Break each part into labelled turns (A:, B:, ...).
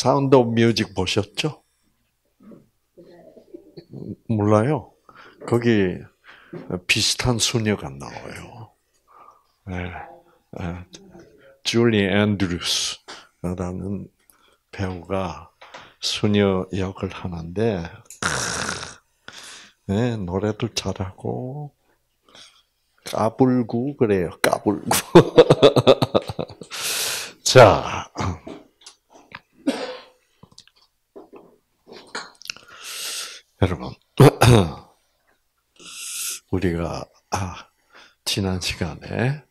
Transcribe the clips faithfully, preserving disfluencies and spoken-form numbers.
A: 사운드 오브 뮤직 보셨죠? 몰라요? 거기 비슷한 수녀가 나와요. 네. 네. 줄리 앤드루스라는 배우가 수녀 역을 하는데 네, 노래도 잘하고 까불고 그래요. 까불고. 자, 여러분, 우리가 아, 지난 시간에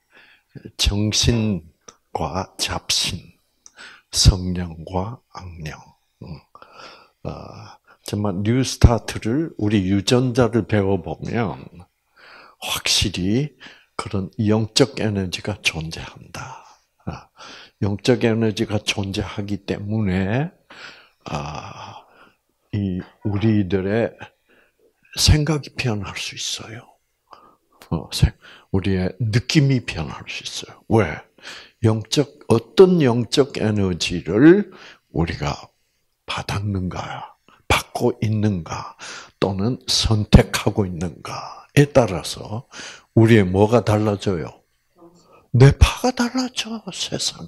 A: 정신과 잡신, 성령과 악령, 어, 정말 뉴스타트를 우리 유전자를 배워보면 확실히 그런 영적 에너지가 존재한다. 영적 에너지가 존재하기 때문에 아, 이 우리들의 생각이 변할 수 있어요. 어, 우리의 느낌이 변할 수 있어요. 왜? 영적 어떤 영적 에너지를 우리가 받았는가, 받고 있는가, 또는 선택하고 있는가에 따라서 우리의 뭐가 달라져요? 뇌파가 달라져 세상에.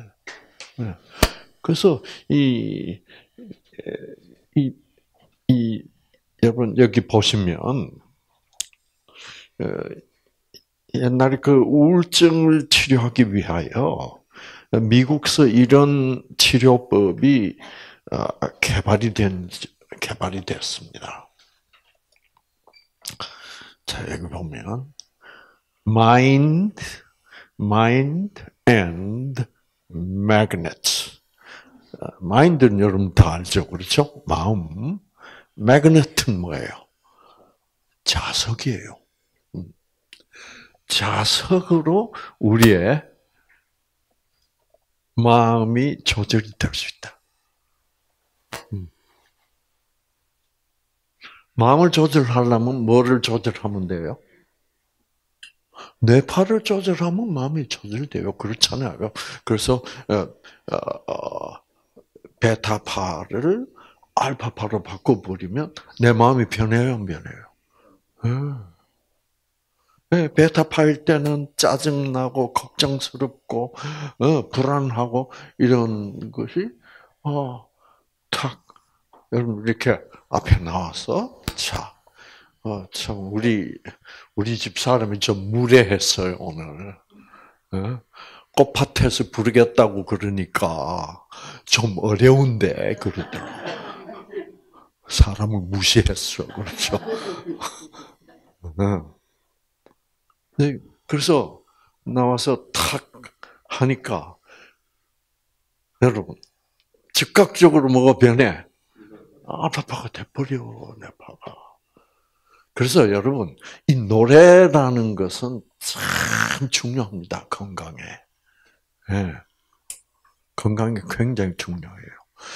A: 그래서 이, 이, 이 여러분 여기 보시면 옛날에 그 우울증을 치료하기 위하여 미국서 이런 치료법이 개발이 된 개발이 됐습니다. 자 여기 보면 mind, mind and magnets. mind는 여러분 다 알죠, 그렇죠? 마음. magnet는 뭐예요? 자석이에요. 자석으로 우리의 마음이 조절이 될 수 있다. 마음을 조절하려면 뭐를 조절하면 돼요? 뇌파를 조절하면 마음이 조절돼요. 그렇잖아요. 그래서 어, 어, 베타파를 알파파로 바꿔버리면 내 마음이 변해요, 안 변해요? 네, 베타파일 때는 짜증나고 걱정스럽고 어, 불안하고 이런 것이 어, 탁 여러분 이렇게 앞에 나와서 자, 어, 참 우리 우리 집 사람이 좀 무례했어요 오늘. 어? 꽃밭에서 부르겠다고 그러니까 좀 어려운데 그러더라고. 사람을 무시했어, 그렇죠? 네, 그래서 나와서 탁 하니까 여러분 즉각적으로 뭐가 변해? 알파파가 돼버려, 뇌파가. 그래서 여러분 이 노래라는 것은 참 중요합니다. 건강에. 네. 건강에 굉장히 중요해요.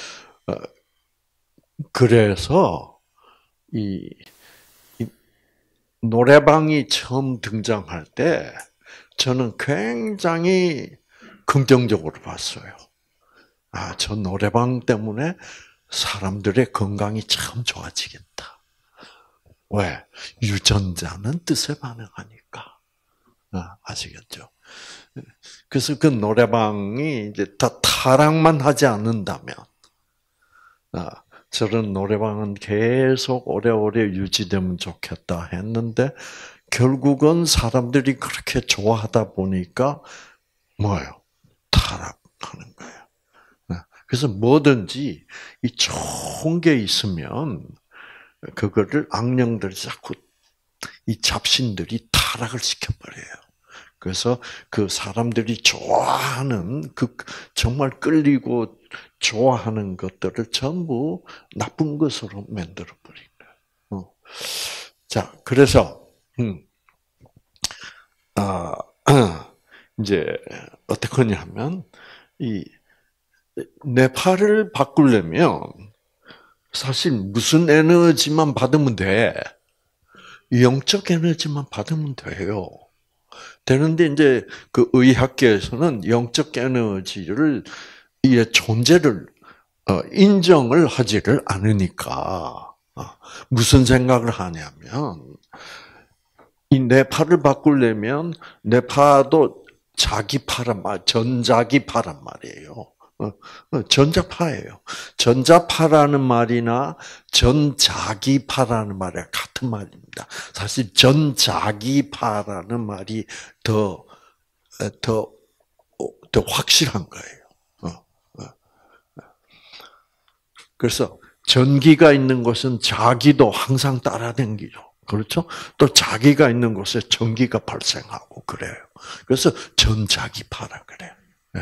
A: 그래서 이, 이 노래방이 처음 등장할 때 저는 굉장히 긍정적으로 봤어요. 아, 저 노래방 때문에 사람들의 건강이 참 좋아지겠다. 왜? 유전자는 뜻에 반응하니까. 아, 아시겠죠? 그래서 그 노래방이 이제 다 타락만 하지 않는다면, 아, 저런 노래방은 계속 오래오래 유지되면 좋겠다 했는데, 결국은 사람들이 그렇게 좋아하다 보니까, 뭐예요? 타락하는 거예요. 그래서 뭐든지 이 좋은 게 있으면, 그거를 악령들이 자꾸, 이 잡신들이 타락을 시켜버려요. 그래서 그 사람들이 좋아하는, 그, 정말 끌리고 좋아하는 것들을 전부 나쁜 것으로 만들어버린 거예요. 어. 자, 그래서, 음, 아, 이제, 어떻게 하냐면, 이, 뇌파를 바꾸려면, 사실 무슨 에너지만 받으면 돼. 영적 에너지만 받으면 돼요. 되는데 이제 그 의학계에서는 영적 에너지를 이의 존재를 어, 인정을 하지를 않으니까 어, 무슨 생각을 하냐면 이 뇌파를 바꾸려면 뇌파도 자기파란 말, 전자기파란 말이에요. 어, 어, 전자파예요. 전자파라는 말이나 전자기파라는 말이 같은 말입니다. 사실 전자기파라는 말이 더, 더, 더 확실한 거예요. 어, 어. 그래서 전기가 있는 곳은 자기도 항상 따라다니죠. 그렇죠? 또 자기가 있는 곳에 전기가 발생하고 그래요. 그래서 전자기파라 그래요. 네.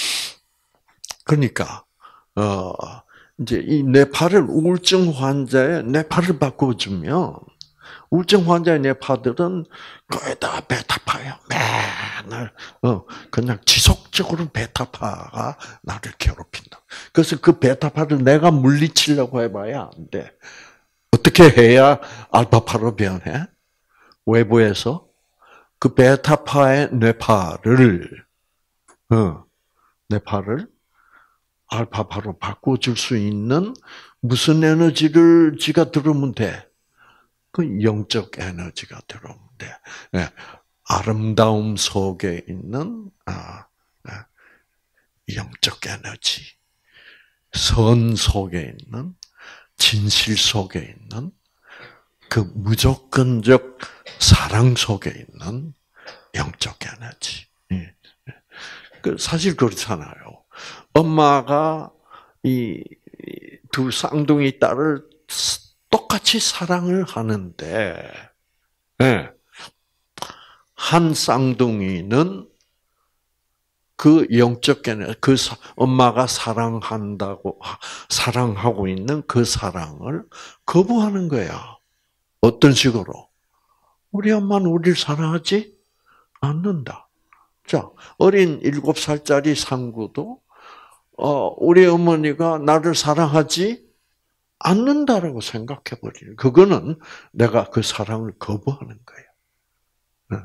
A: 그러니까 어 이제 이 뇌파를 우울증 환자의 뇌파를 바꿔주면 우울증 환자의 뇌파들은 거의 다 베타파예요. 맨날 어 그냥 지속적으로 베타파가 나를 괴롭힌다. 그래서 그 베타파를 내가 물리치려고 해봐야 안 돼. 어떻게 해야 알파파로 변해? 외부에서 그 베타파의 뇌파를 어, 뇌파를 알파파로 바꿔줄 수 있는 무슨 에너지를 지가 들으면 돼? 그 영적 에너지가 들어오면 돼. 네. 아름다움 속에 있는 아, 네. 영적 에너지, 선 속에 있는, 진실 속에 있는, 그 무조건적 사랑 속에 있는 영적 에너지. 그 사실 그렇잖아요. 엄마가 이 두 쌍둥이 딸을 똑같이 사랑을 하는데, 네. 한 쌍둥이는 그 영적 에너지, 그 엄마가 사랑한다고 사랑하고 있는 그 사랑을 거부하는 거야. 어떤 식으로? 우리 엄마는 우리를 사랑하지 않는다. 자, 어린 일곱 살짜리 상구도 어, 우리 어머니가 나를 사랑하지 않는다라고 생각해 버리는. 그거는 내가 그 사랑을 거부하는 거예요.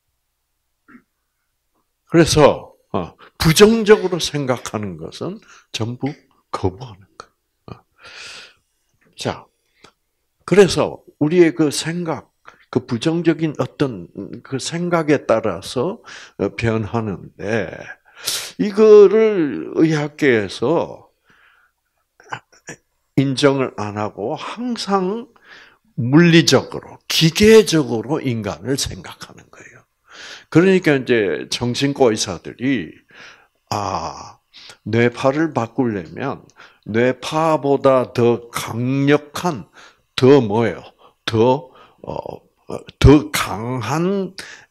A: 그래서 부정적으로 생각하는 것은 전부 거부하는 거예요. 자, 그래서 우리의 그 생각, 그 부정적인 어떤 그 생각에 따라서 변하는데, 이거를 의학계에서 인정을 안 하고 항상 물리적으로, 기계적으로 인간을 생각하는 거예요. 그러니까 이제 정신과 의사들이, 아, 뇌파를 바꾸려면 뇌파보다 더 강력한, 더 뭐예요? 더, 어, 더 강한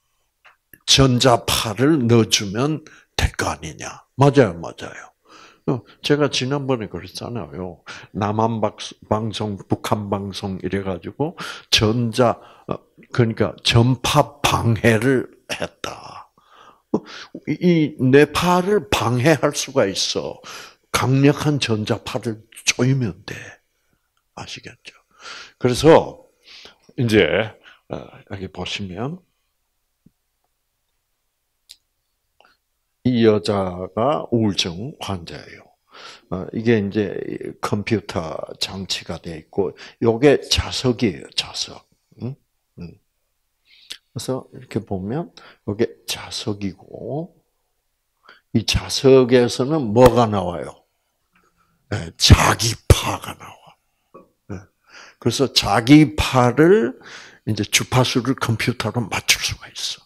A: 전자파를 넣어주면 될 거 아니냐. 맞아요, 맞아요. 제가 지난번에 그랬잖아요. 남한 방송, 북한 방송 이래가지고 전자, 그러니까 전파 방해를 했다. 이 뇌파를 방해할 수가 있어. 강력한 전자파를 쪼이면 돼. 아시겠죠? 그래서 이제 여기 보시면 이 여자가 우울증 환자예요. 이게 이제 컴퓨터 장치가 돼 있고, 요게 자석이에요, 자석. 그래서 이렇게 보면 요게 자석이고, 이 자석에서는 뭐가 나와요? 자기파가 나와. 그래서 자기파를 이제 주파수를 컴퓨터로 맞출 수가 있어.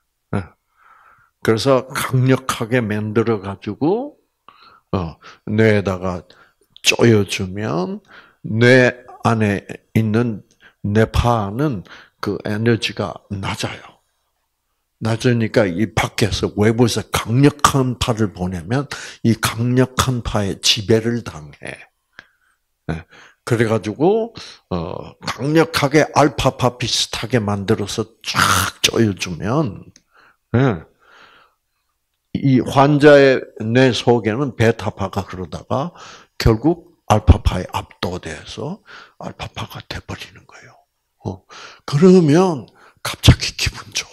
A: 그래서 강력하게 만들어 가지고 어, 뇌에다가 쪼여주면 뇌 안에 있는 뇌파는 그 에너지가 낮아요. 낮으니까 이 밖에서 외부에서 강력한 파를 보내면 이 강력한 파에 지배를 당해. 그래가지고 어, 강력하게 알파파 비슷하게 만들어서 쫙 쪼여주면. 네. 이 환자의 뇌 속에는 베타파가 그러다가 결국 알파파에 압도돼서 알파파가 돼버리는 거예요. 어, 그러면 갑자기 기분 좋아.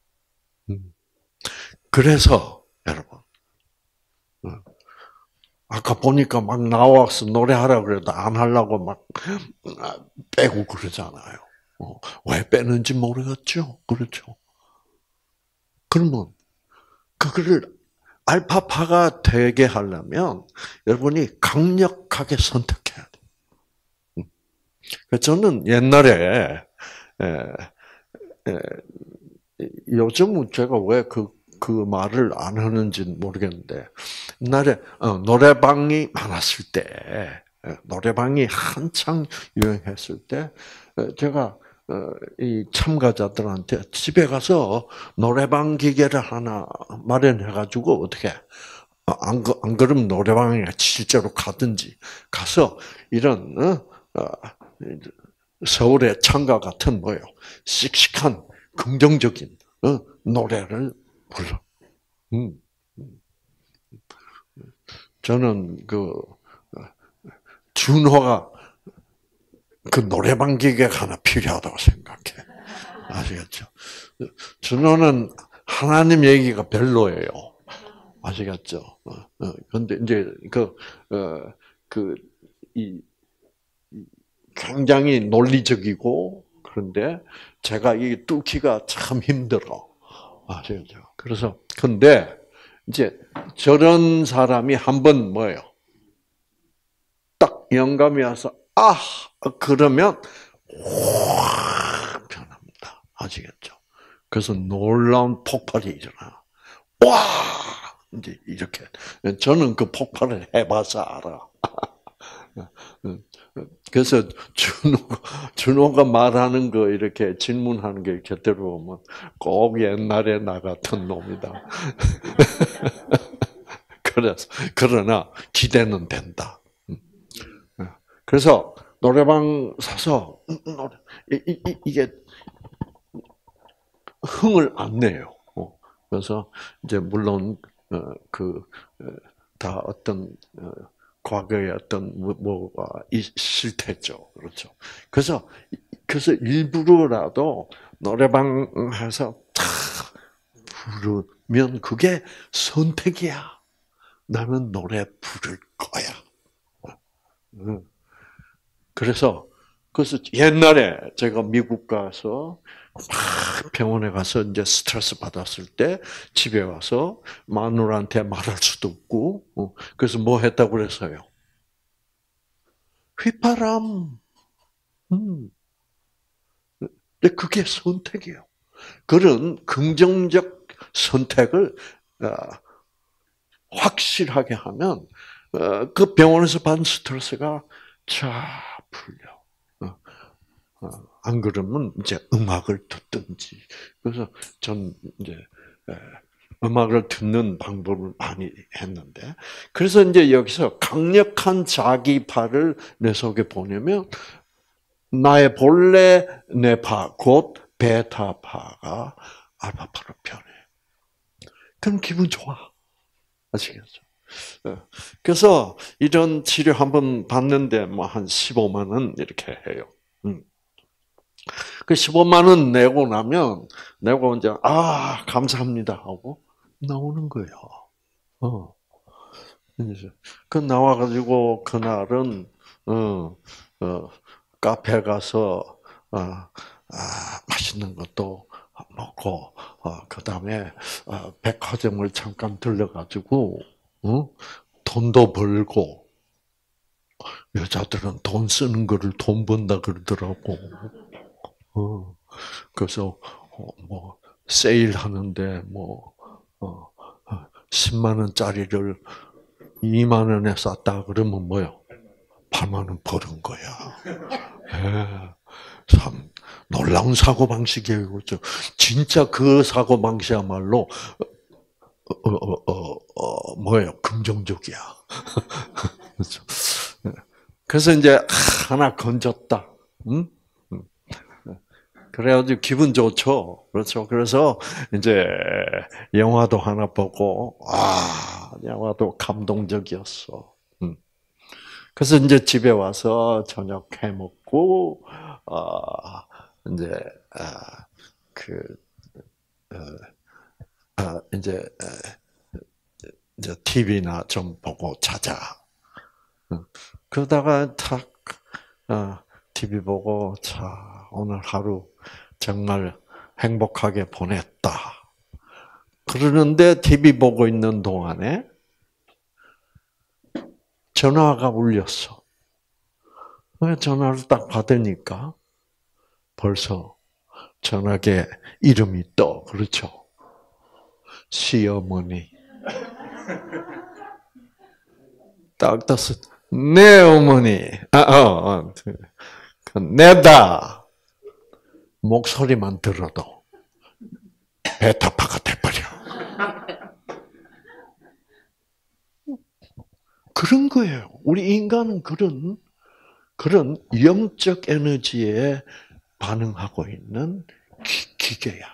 A: 그래서 여러분 아까 보니까 막 나와서 노래하라 그래도 안 하려고 막 빼고 그러잖아요. 어, 왜 빼는지 모르겠죠. 그렇죠. 그러면 그거를 알파파가 되게 하려면 여러분이 강력하게 선택해야 돼요. 저는 옛날에 에, 에, 요즘은 제가 왜 그 그 말을 안 하는지는 모르겠는데 옛날에 어, 노래방이 많았을 때 노래방이 한창 유행했을 때 제가 이 참가자들한테 집에 가서 노래방 기계를 하나 마련해가지고 어떻게 안, 안 그러면 노래방에 실제로 가든지 가서 이런 어, 서울의 창가 같은 뭐요 씩씩한 긍정적인 어, 노래를 불러. 음. 저는 그 준호가 그 노래방 기계가 하나 필요하다고 생각해. 아시겠죠? 준호는 하나님 얘기가 별로예요. 아시겠죠? 그런데 이제 그, 어, 그, 이, 굉장히 논리적이고, 그런데 제가 이 뚫기가 참 힘들어. 아시겠죠? 그래서, 근데, 이제 저런 사람이 한번 뭐예요? 딱 영감이 와서, 아! 그러면, 확 변합니다. 아시겠죠? 그래서 놀라운 폭발이 일어나. 와! 이제 이렇게. 저는 그 폭발을 해봐서 알아. 그래서 준호가, 준호가 말하는 거 이렇게 질문하는 게 이렇게 들어오면 꼭 옛날에 나 같은 놈이다. 그래서, 그러나 기대는 된다. 그래서 노래방 사서 노래, 이, 이, 이게 흥을 안 내요. 그래서 이제 물론 그 다 어떤 과거의 어떤 뭐가 싫댔죠, 그렇죠. 그래서 그래서 일부러라도 노래방에서 탁 부르면 그게 선택이야. 나는 노래 부를 거야. 그래서 그래서 옛날에 제가 미국 가서 막 병원에 가서 이제 스트레스 받았을 때 집에 와서 마누라한테 말할 수도 없고 그래서 뭐 했다고 그랬어요? 휘파람. 음. 근데 그게 선택이에요. 그런 긍정적 선택을 확실하게 하면 그 병원에서 받은 스트레스가 쫙 풀려. 안 그러면 이제 음악을 듣든지. 그래서 전 이제 음악을 듣는 방법을 많이 했는데, 그래서 이제 여기서 강력한 자기파를 내 속에 보내면 나의 본래 뇌파, 곧 베타파가 알파파로 변해. 그럼 기분 좋아. 아시겠죠? 그래서 이런 치료 한번 받는데 뭐 한 십오만 원 이렇게 해요. 그 십오만 원 내고 나면, 내고 이제, 아, 감사합니다 하고 나오는 거예요. 어. 그 나와가지고, 그날은, 어, 어, 카페 가서, 어, 아, 맛있는 것도 먹고, 어, 그 다음에, 어, 백화점을 잠깐 들려가지고, 어, 돈도 벌고, 여자들은 돈 쓰는 거를 돈 번다 그러더라고. 어, 그래서 어, 뭐 세일 하는데 뭐 어, 십만 원짜리를 이만 원에 쌌다 그러면 뭐요? 팔만 원 버는 거야. 예, 참 놀라운 사고 방식이에요, 그렇죠? 진짜 그 사고 방식이야말로 어, 어, 어, 어, 뭐예요? 긍정적이야. 그렇죠? 그래서 이제 하나 건졌다. 응? 그래가지고 기분 좋죠. 그렇죠. 그래서 이제 영화도 하나 보고, 아, 영화도 감동적이었어. 음. 그래서 이제 집에 와서 저녁 해 먹고, 아, 이제, 아, 그, 어, 아, 이제, 이제 티비나 좀 보고 자자. 그러다가 탁 티비 보고 자 오늘 하루 정말 행복하게 보냈다. 그러는데 티비 보고 있는 동안에 전화가 울렸어. 전화를 딱 받으니까 벌써 전화기에 이름이 떠. 그렇죠? 시어머니. 딱 떴어. 네, 어머니. 아, 어, 어. 내다. 목소리만 들어도 베타파가 돼버려. 그런 거예요. 우리 인간은 그런, 그런 영적 에너지에 반응하고 있는 기, 기계야.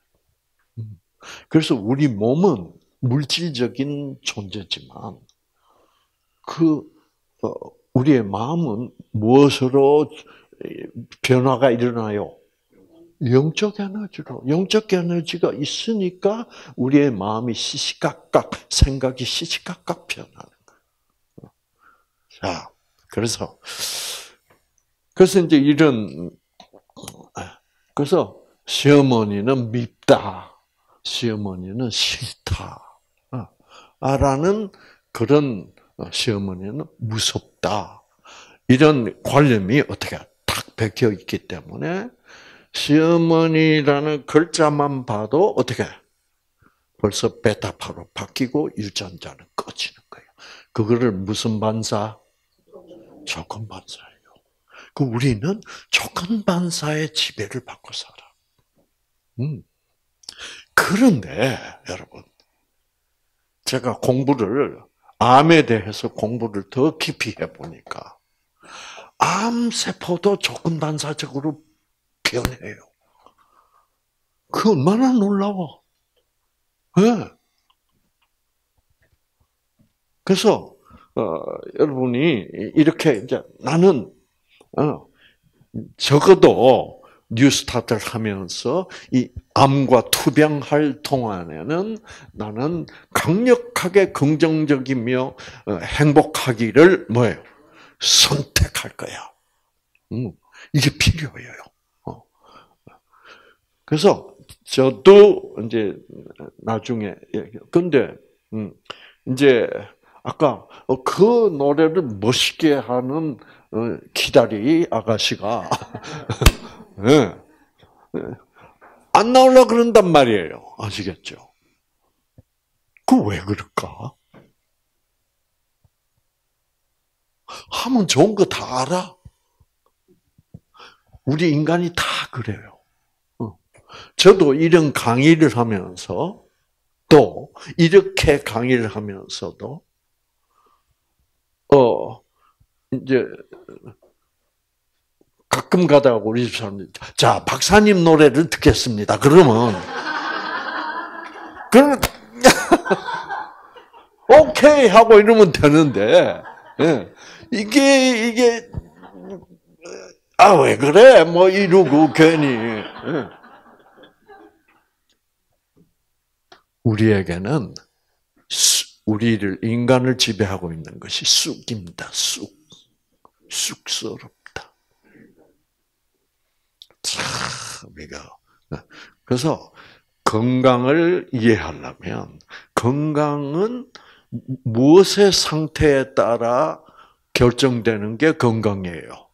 A: 그래서 우리 몸은 물질적인 존재지만, 그, 어, 우리의 마음은 무엇으로 변화가 일어나요? 영적 에너지로. 영적 에너지가 있으니까 우리의 마음이 시시각각, 생각이 시시각각 변하는 거예요. 자, 그래서, 그래서 이제 이런, 그래서 시어머니는 밉다. 시어머니는 싫다. 라는 그런 시어머니는 무섭다. 이런 관념이 어떻게 탁 박혀 있기 때문에 시어머니라는 글자만 봐도 어떻게 벌써 베타파로 바뀌고 유전자는 꺼지는 거예요. 그거를 무슨 반사? 조건 반사예요. 그 우리는 조건 반사의 지배를 받고 살아. 음. 그런데 여러분, 제가 공부를 암에 대해서 공부를 더 깊이 해보니까 암 세포도 조건 반사적으로 변해요. 그 얼마나 놀라워. 네. 그래서 어, 여러분이 이렇게 이제 나는 어, 적어도 뉴스타트를 하면서 이 암과 투병할 동안에는 나는 강력하게 긍정적이며 행복하기를 뭐예요? 선택할 거야. 음, 이게 필요해요. 어. 그래서 저도 이제 나중에 근데 음, 이제 아까 그 노래를 멋있게 하는 기다리 아가씨가 네. 안 나오려고 그런단 말이에요. 아시겠죠? 그 왜 그럴까? 하면 좋은 거 다 알아. 우리 인간이 다 그래요. 저도 이런 강의를 하면서 또 이렇게 강의를 하면서도 어 이제 가끔 가다가 우리 집 사람들이 자 박사님 노래를 듣겠습니다. 그러면 그러면 오케이 하고 이러면 되는데 예. 이게 이게 아 왜 그래 뭐 이러고 괜히 예. 우리에게는 우리를 인간을 지배하고 있는 것이 쑥입니다. 쑥 쑥스럽다. 참 우리가 그래서 건강을 이해하려면 건강은 무엇의 상태에 따라 결정되는 게 건강이에요.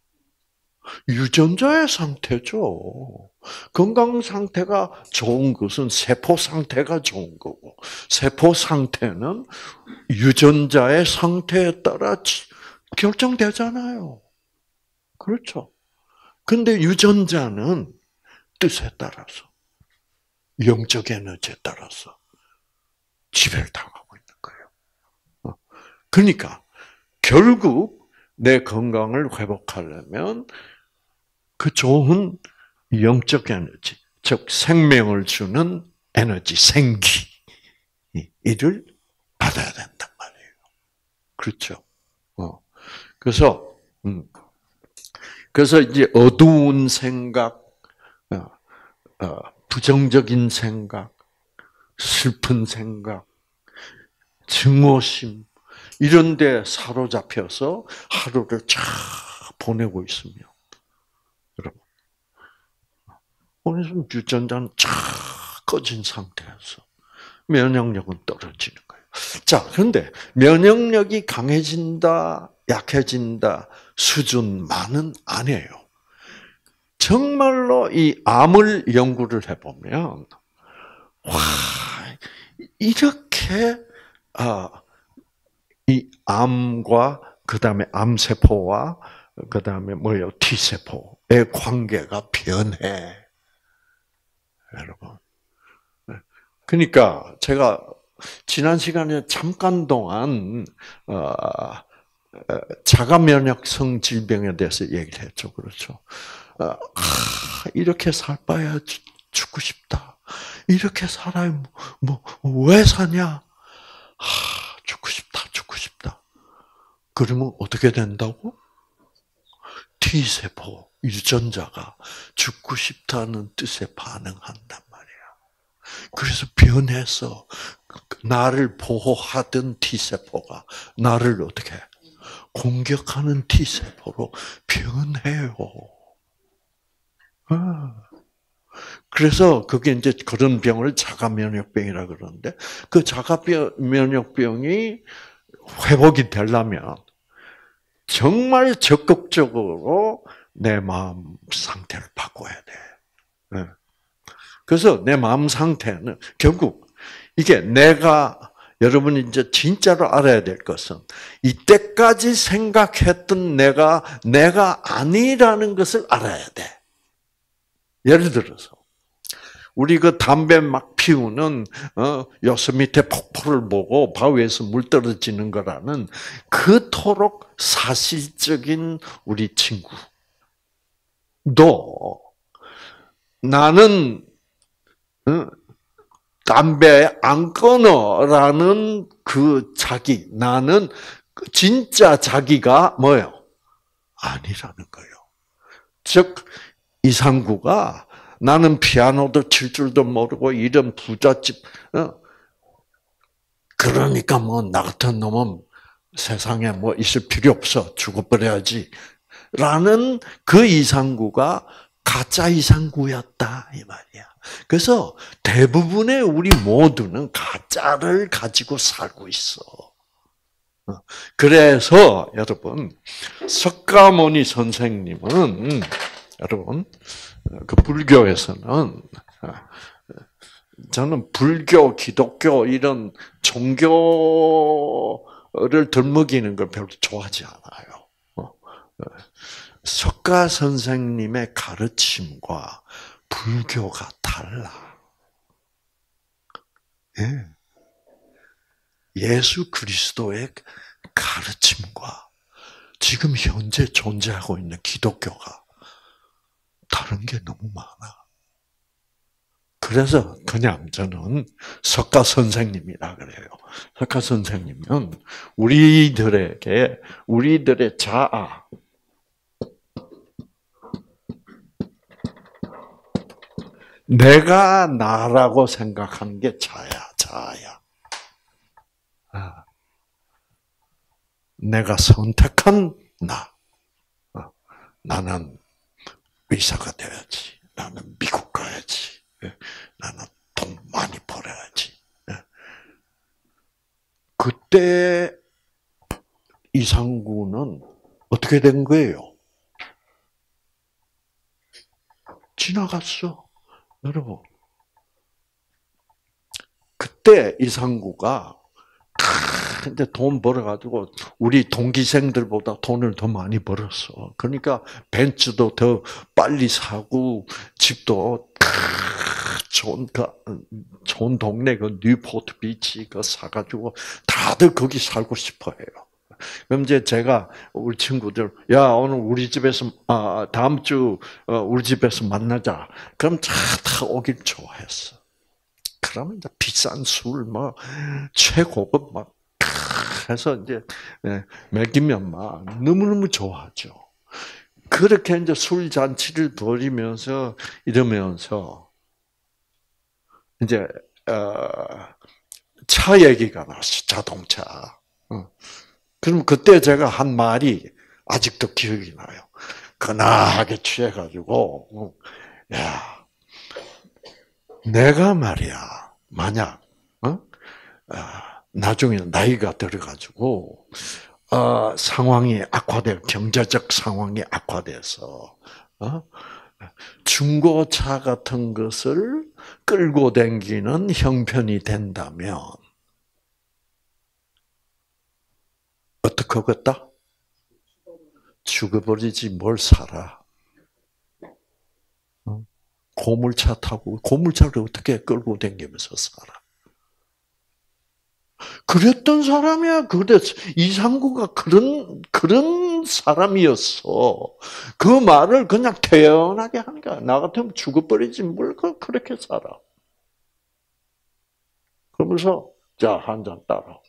A: 유전자의 상태죠. 건강 상태가 좋은 것은 세포 상태가 좋은 거고, 세포 상태는 유전자의 상태에 따라 결정되잖아요. 그렇죠. 근데 유전자는 뜻에 따라서, 영적 에너지에 따라서 지배를 당하고 있는 거예요. 그러니까 결국 내 건강을 회복하려면 그 좋은 영적 에너지, 즉 생명을 주는 에너지, 생기 이를 받아야 된단 말이에요. 그렇죠? 어. 그래서 음. 그래서 이제 어두운 생각, 어, 어, 부정적인 생각, 슬픈 생각, 증오심 이런데 사로잡혀서 하루를 쫙 보내고 있으면, 여러분, 오늘 유전자는 쫙 꺼진 상태에서 면역력은 떨어지는 거예요. 자, 그런데 면역력이 강해진다, 약해진다 수준만은 아니에요. 정말로 이 암을 연구를 해보면, 와, 이렇게, 아, 이 암과, 그 다음에 암세포와, 그 다음에 뭐예요? T세포의 관계가 변해. 여러분. 그러니까 제가 지난 시간에 잠깐 동안, 어, 자가 면역성 질병에 대해서 얘기를 했죠. 그렇죠. 아, 이렇게 살 바야 죽고 싶다. 이렇게 살아야 뭐 왜 사냐? 아, 죽고 싶다. 죽고 싶다. 그러면 어떻게 된다고? T세포 유전자가 죽고 싶다는 뜻에 반응한단 말이야. 그래서 변해서 나를 보호하던 T세포가 나를 어떻게 해? 공격하는 T세포로 변해요. 그래서 그게 이제 그런 병을 자가면역병이라 그러는데, 그 자가면역병이 회복이 되려면 정말 적극적으로 내 마음 상태를 바꿔야 돼. 그래서 내 마음 상태는 결국 이게 내가, 여러분이 이제 진짜로 알아야 될 것은 이때까지 생각했던 내가 내가 아니라는 것을 알아야 돼. 예를 들어서 우리 그 담배 막 피우는 어, 요새 밑에 폭포를 보고 바위에서 물 떨어지는 거라는 그토록 사실적인 우리 친구도 나는 어, 담배 안 끊어라는 그 자기, 나는 진짜 자기가 뭐예요? 아니라는 거예요. 즉 이상구가 나는 피아노도 칠 줄도 모르고 이런 부잣집, 어? 그러니까 뭐 나 같은 놈은 세상에 뭐 있을 필요 없어, 죽어버려야지 라는 그 이상구가 가짜 이상구였다 이 말이야. 그래서 대부분의 우리 모두는 가짜를 가지고 살고 있어. 그래서 여러분, 석가모니 선생님은 여러분 그 불교에서는, 저는 불교, 기독교 이런 종교를 덜먹이는 걸 별로 좋아하지 않아요. 석가 선생님의 가르침과 불교가 달라. 예. 예수 그리스도의 가르침과 지금 현재 존재하고 있는 기독교가 다른 게 너무 많아. 그래서 그냥 저는 석가 선생님이라 그래요. 석가 선생님은 우리들에게 우리들의 자아, 내가 나라고 생각하는 게 자야, 자아야. 아, 내가 선택한 나. 아, 나는 의사가 돼야지. 나는 미국 가야지. 나는 돈 많이 벌어야지. 그때 이상구는 어떻게 된 거예요? 지나갔어. 여러분. 그때 이상구가 근데 돈 벌어가지고 우리 동기생들보다 돈을 더 많이 벌었어. 그러니까 벤츠도 더 빨리 사고 집도 좋은 그 좋은 동네 그 뉴포트 비치 그 사가지고 다들 거기 살고 싶어해요. 그럼 이제 제가 우리 친구들, 야 오늘 우리 집에서 아 다음 주 우리 집에서 만나자. 그럼 다 다 오길 좋아했어. 그러면 이제 비싼 술, 뭐 최고급 막 해서 이제 먹이면 막 너무너무 좋아하죠. 그렇게 이제 술 잔치를 벌이면서 이러면서 이제 어, 차 얘기가 나왔어. 자동차. 어. 그럼 그때 제가 한 말이 아직도 기억이 나요. 근하게 취해가지고, 야, 내가 말이야, 만약, 어? 아, 나중에 나이가 들어가지고, 어, 상황이 악화돼, 경제적 상황이 악화돼서, 어? 중고차 같은 것을 끌고 다니는 형편이 된다면, 어떻게 하겠다? 죽어버리지 뭘 살아. 어? 고물차 타고, 고물차를 어떻게 끌고 다니면서 살아. 그랬던 사람이야. 그래 이상구가 그런 그런 사람이었어. 그 말을 그냥 태연하게 하는 거야. 나 같으면 죽어버리지 뭘 그렇게 살아. 그러면서 자, 한 잔 따라.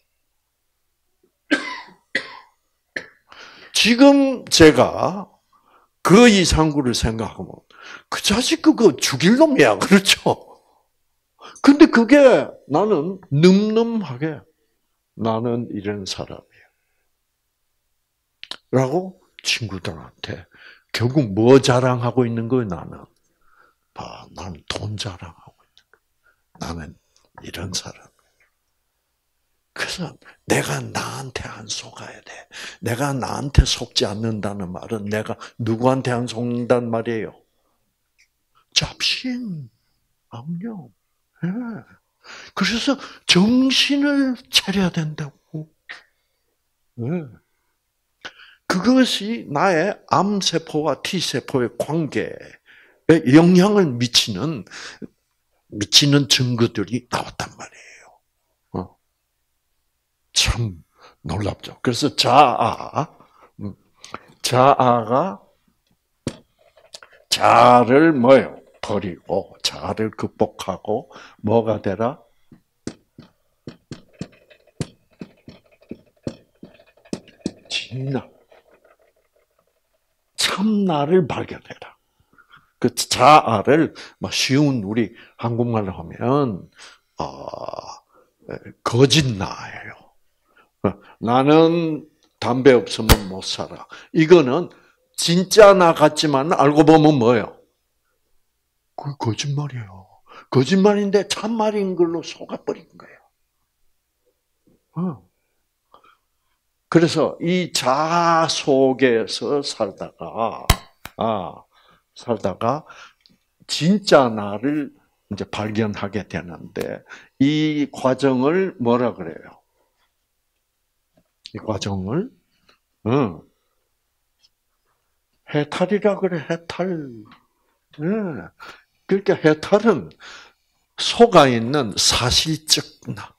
A: 지금 제가 그 이상구를 생각하면 그 자식 그거 죽일 놈이야. 그렇죠? 근데 그게 나는 늠름하게 나는 이런 사람이야. 라고 친구들한테 결국 뭐 자랑하고 있는 거예요, 나는? 봐, 나는 돈 자랑하고 있는 거야. 나는 이런 사람. 그래서 내가 나한테 안 속아야 돼. 내가 나한테 속지 않는다는 말은 내가 누구한테 안 속는단 말이에요? 잡신, 악령. 예. 그래서 정신을 차려야 된다고. 예. 그것이 나의 암세포와 T세포의 관계에 영향을 미치는, 미치는 증거들이 나왔단 말이에요. 어. 참 놀랍죠. 그래서 자아, 자아가 자아를 뭐요? 버리고, 자아를 극복하고, 뭐가 되라? 진나. 참나를 발견해라. 그 자아를 쉬운 우리 한국말로 하면 어, 거짓 나예요. 나는 담배 없으면 못 살아. 이거는 진짜 나 같지만 알고 보면 뭐예요? 그 거짓말이에요. 거짓말인데 참말인 걸로 속아버린 거예요. 어. 그래서 이 자아 속에서 살다가 아 살다가 진짜 나를 이제 발견하게 되는데 이 과정을 뭐라 그래요? 이 과정을 응. 해탈이라 그래. 해탈. 네. 그러니까 해탈은 속아 있는 사실적 나.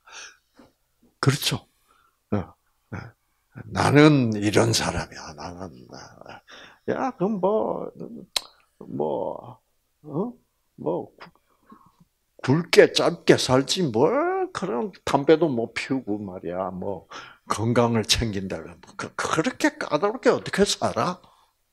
A: 그렇죠. 어. 나는 이런 사람이야. 나는 야, 그럼 뭐, 뭐, 어? 뭐, 굵게 짧게 살지 뭘 그런 담배도 못 피우고 말이야. 뭐 건강을 챙긴다. 그 그렇게 까다롭게 어떻게 살아?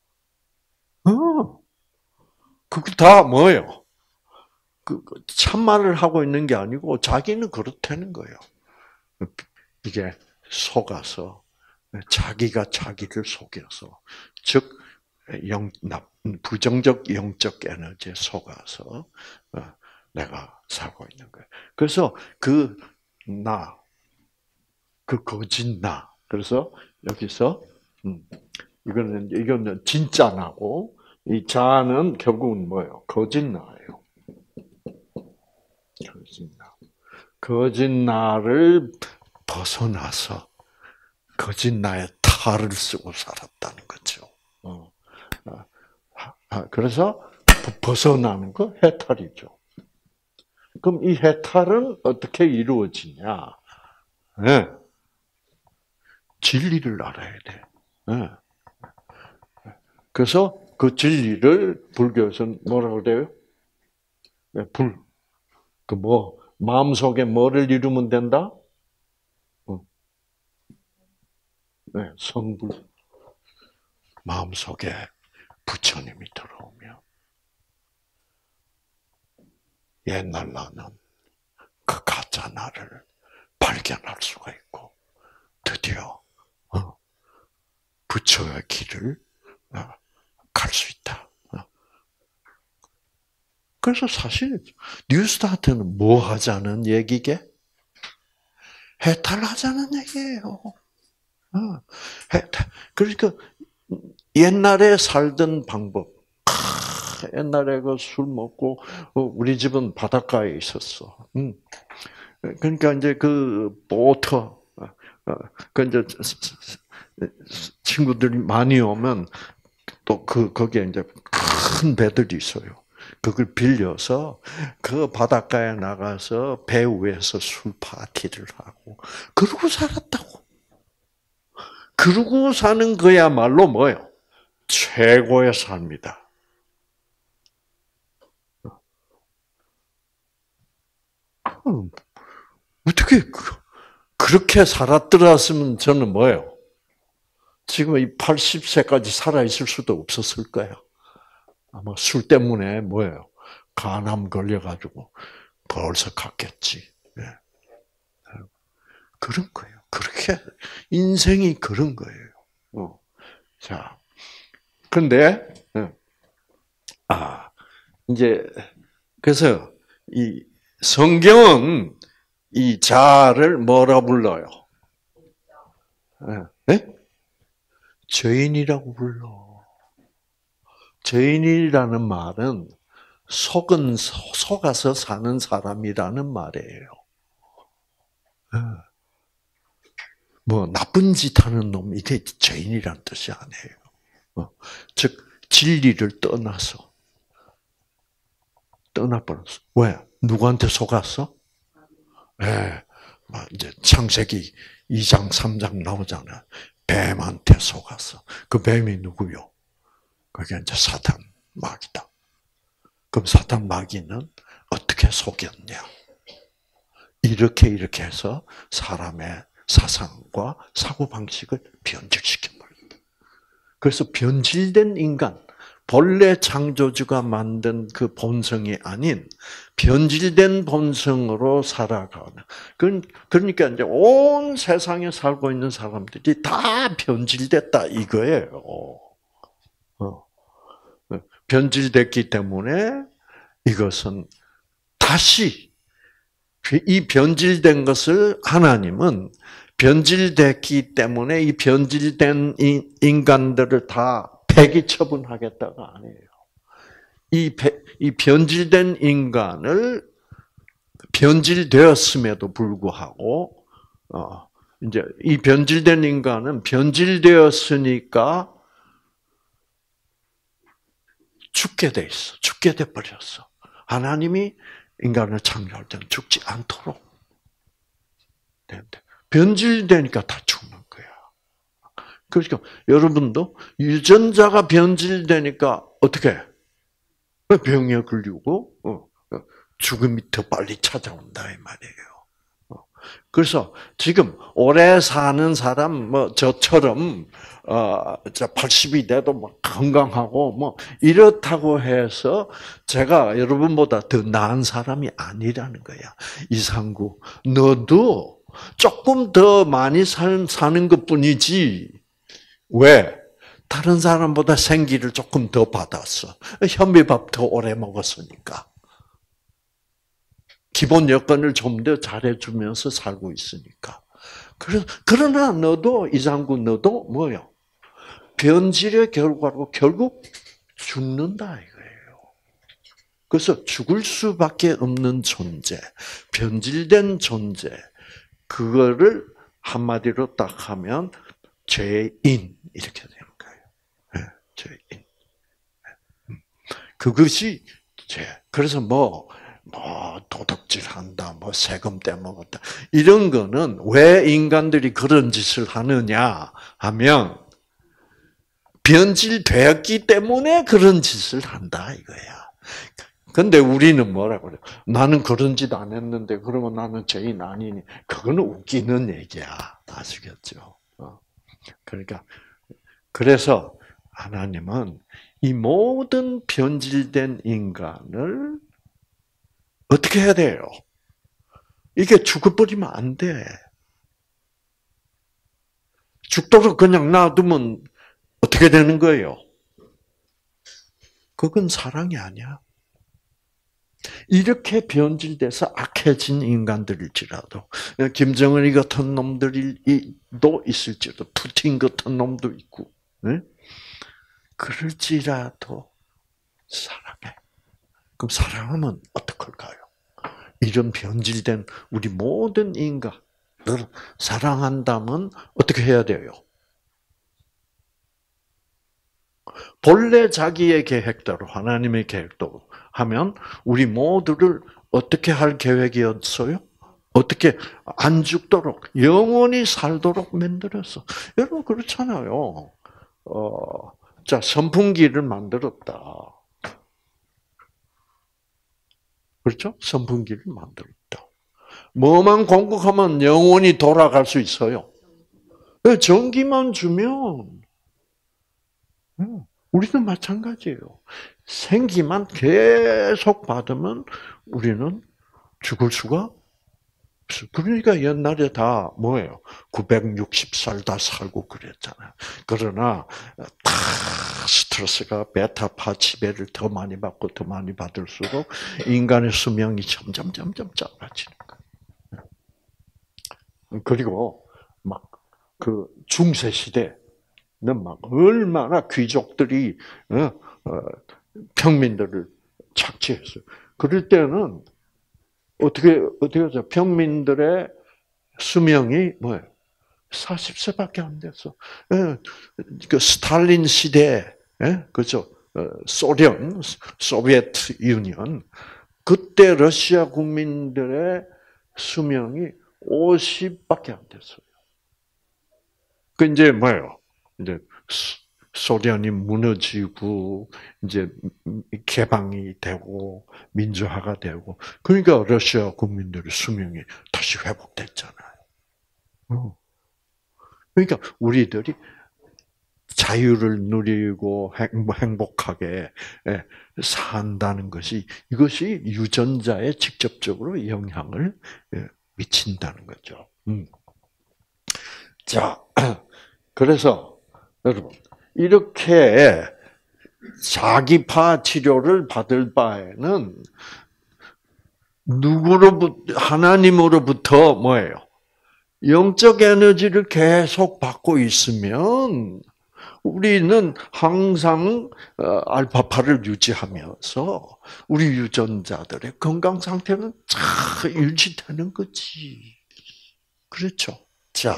A: 어, 그거 다 뭐예요? 그 참말을 하고 있는 게 아니고 자기는 그렇다는 거예요. 이게 속아서 자기가 자기를 속여서 즉 영, 부정적 영적 에너지에 속아서 내가 살고 있는 거예요. 그래서 그 나, 그 거짓 나. 그래서 여기서 음, 이거는 이거는 진짜 나고 이 자아는 결국은 뭐예요? 거짓 나예요. 거짓 나. 거짓 나를 벗어나서 거짓 나의 탈을 쓰고 살았다는 거죠. 어. 그래서 벗어나는 거 해탈이죠. 그럼 이 해탈은 어떻게 이루어지냐? 네. 진리를 알아야 돼. 네. 그래서 그 진리를 불교에서는 뭐라고 그래요? 네, 불. 그 뭐, 마음속에 뭐를 이루면 된다? 네, 성불. 마음속에 부처님이 들어오면 옛날 나는 그 가짜 나를 발견할 수가 있고 드디어 부처의 길을 갈 수 있다. 그래서 사실 뉴스타트는 뭐 하자는 얘기게? 해탈하자는 얘기예요. 해탈. 그러니까 옛날에 살던 방법. 옛날에 그 술 먹고 우리 집은 바닷가에 있었어. 그러니까 이제 그 보터, 그 이제 친구들이 많이 오면 또 그 거기에 이제 큰 배들이 있어요. 그걸 빌려서 그 바닷가에 나가서 배 위에서 술 파티를 하고 그러고 살았다고. 그러고 사는 거야말로 뭐예요? 최고의 삶이다. 어떻게 그렇게 살았더라면 저는 뭐예요? 지금 이 팔십 세까지 살아있을 수도 없었을 거예요. 아마 술 때문에 뭐예요? 간암 걸려가지고 벌써 갔겠지. 네. 그런 거예요. 그렇게 인생이 그런 거예요. 어. 자, 근데 아 이제 그래서 이 성경은 이 자를 뭐라 불러요? 네? 죄인이라고 불러. 죄인이라는 말은 속은 속아서 사는 사람이라는 말이에요. 뭐 나쁜 짓 하는 놈 이게 죄인이란 뜻이 아니에요. 즉 진리를 떠나서 떠나버렸어. 왜? 누구한테 속았어? 예, 네. 이제 창세기 이 장 삼 장 나오잖아. 뱀한테 속았어. 그 뱀이 누구요? 그게 이제 사탄 마귀다. 그럼 사탄 마귀는 어떻게 속였냐? 이렇게 이렇게 해서 사람의 사상과 사고 방식을 변질시켜 버린다. 그래서 변질된 인간, 본래 창조주가 만든 그 본성이 아닌 변질된 본성으로 살아가는. 그러니까 이제 온 세상에 살고 있는 사람들이 다 변질됐다 이거예요. 변질됐기 때문에 이것은 다시 이 변질된 것을 하나님은 변질됐기 때문에 이 변질된 인간들을 다 폐기 처분하겠다가 아니에요. 이, 이 변질된 인간을 변질되었음에도 불구하고 어, 이제 이 변질된 인간은 변질되었으니까 죽게 돼 있어. 죽게 돼 버렸어. 하나님이 인간을 창조할 때는 죽지 않도록 되는데 변질되니까 다 죽는 거야. 그러니까 여러분도 유전자가 변질되니까 어떻게 병에 걸리고 죽음이 더 빨리 찾아온다 이 말이에요. 그래서 지금 오래 사는 사람 뭐 저처럼 어, 팔십이 돼도 막 건강하고 뭐 이렇다고 해서 제가 여러분보다 더 나은 사람이 아니라는 거야. 이상구, 너도 조금 더 많이 사는 것뿐이지. 왜? 다른 사람보다 생기를 조금 더 받았어. 현미밥 더 오래 먹었으니까. 기본 여건을 좀 더 잘해주면서 살고 있으니까. 그러나 너도, 이상구 너도 뭐요? 변질의 결과로 결국 죽는다 이거예요. 그래서 죽을 수밖에 없는 존재, 변질된 존재, 그거를 한마디로 딱 하면 죄인 이렇게 되는 거예요. 네, 죄인. 그것이 죄. 그래서 뭐, 뭐 도덕질한다, 뭐 세금 떼먹었다 이런 거는 왜 인간들이 그런 짓을 하느냐 하면 변질되었기 때문에 그런 짓을 한다 이거야. 근데 우리는 뭐라고 그래요? 나는 그런 짓 안 했는데 그러면 나는 죄인 아니니? 그거는 웃기는 얘기야. 아시겠죠? 그러니까 그래서 하나님은 이 모든 변질된 인간을 어떻게 해야 돼요? 이게 죽어버리면 안 돼. 죽도록 그냥 놔두면 어떻게 되는 거예요? 그건 사랑이 아니야. 이렇게 변질돼서 악해진 인간들일지라도, 김정은이 같은 놈들도 있을지라도, 푸틴 같은 놈도 있고, 네? 그럴지라도 사랑해. 그럼 사랑하면 어떡할까요? 이런 변질된 우리 모든 인간을 사랑한다면 어떻게 해야 돼요? 본래 자기의 계획대로, 하나님의 계획대로 하면 우리 모두를 어떻게 할 계획이었어요? 어떻게 안 죽도록, 영원히 살도록 만들었어. 여러분, 그렇잖아요. 어, 자, 선풍기를 만들었다. 그렇죠? 선풍기를 만들었다. 뭐만 공급하면 영원히 돌아갈 수 있어요. 전기만 주면, 우리도 마찬가지예요. 생기만 계속 받으면 우리는 죽을 수가 없어. 그러니까 옛날에 다 뭐예요? 구백육십 살 다 살고 그랬잖아요. 그러나 다 스트레스가 베타파 지배를 더 많이 받고 더 많이 받을수록 인간의 수명이 점점 점점 짧아지는 거예요. 그리고 막 그 중세 시대는 막 얼마나 귀족들이 어, 어, 평민들을 착취했어요. 그럴 때는 어떻게 어떻게 하죠? 평민들의 수명이 뭐예요? 사십 세밖에 안 됐어. 예, 그 스탈린 시대, 예? 그죠? 어, 소련, 소비에트 유니언, 그때 러시아 국민들의 수명이 오십밖에 안 됐어요. 그 이제 뭐예요? 이제 소련이 무너지고 이제 개방이 되고 민주화가 되고 그러니까 러시아 국민들의 수명이 다시 회복됐잖아요. 그러니까 우리들이 자유를 누리고 행복하게 산다는 것이 이것이 유전자에 직접적으로 영향을 미친다는 거죠. 자, 그래서 여러분 이렇게 자기파 치료를 받을 바에는 누구로부터 하나님으로부터 뭐예요? 영적 에너지를 계속 받고 있으면 우리는 항상 알파파를 유지하면서 우리 유전자들의 건강 상태는 잘 유지되는 거지. 그렇죠? 자,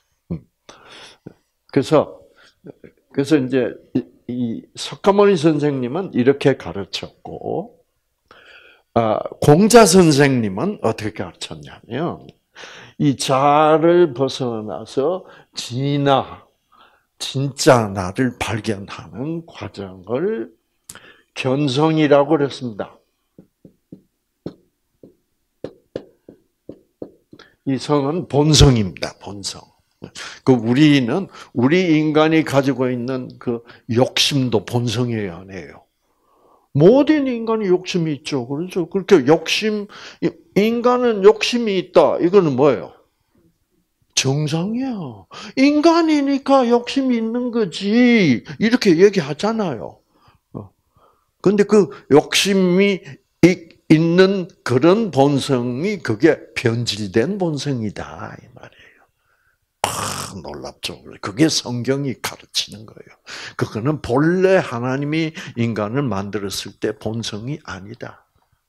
A: 그래서 그래서 이제 이 석가모니 선생님은 이렇게 가르쳤고, 아, 공자 선생님은 어떻게 가르쳤냐면 이 자를 벗어나서 진화, 진짜 나를 발견하는 과정을 견성이라고 그랬습니다. 이 성은 본성입니다. 본성. 그 우리는 우리 인간이 가지고 있는 그 욕심도 본성이 아니에요. 모든 인간이 욕심이 있죠. 그렇죠. 그렇게 욕심, 인간은 욕심이 있다. 이거는 뭐예요? 정상이야. 인간이니까 욕심이 있는 거지. 이렇게 얘기하잖아요. 그런데 그 욕심이 있는 그런 본성이 그게 변질된 본성이다. 이 말이에요. 아, 놀랍죠. 그게 성경이 가르치는 거예요. 그거는 본래 하나님이 인간을 만들었을 때 본성이 아니다.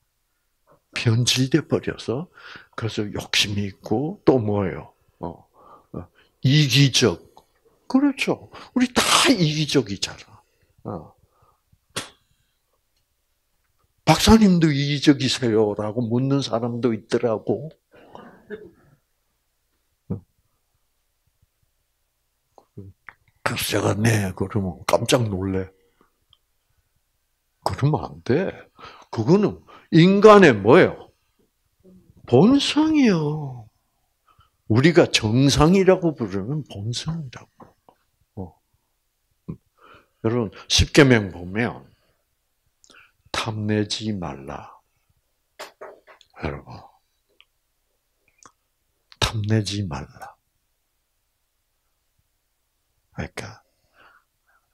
A: 변질돼 버려서 그래서 욕심이 있고 또 뭐예요? 어, 어, 이기적. 그렇죠. 우리 다 이기적이잖아. 어. 박사님도 이기적이세요라고 묻는 사람도 있더라고. 그래서 제가 네 그러면 깜짝 놀래. 그러면 안 돼. 그거는 인간의 뭐예요? 본성이요. 우리가 정상이라고 부르는 본성이라고. 어. 여러분 십계명 보면 탐내지 말라. 여러분 탐내지 말라. 그러니까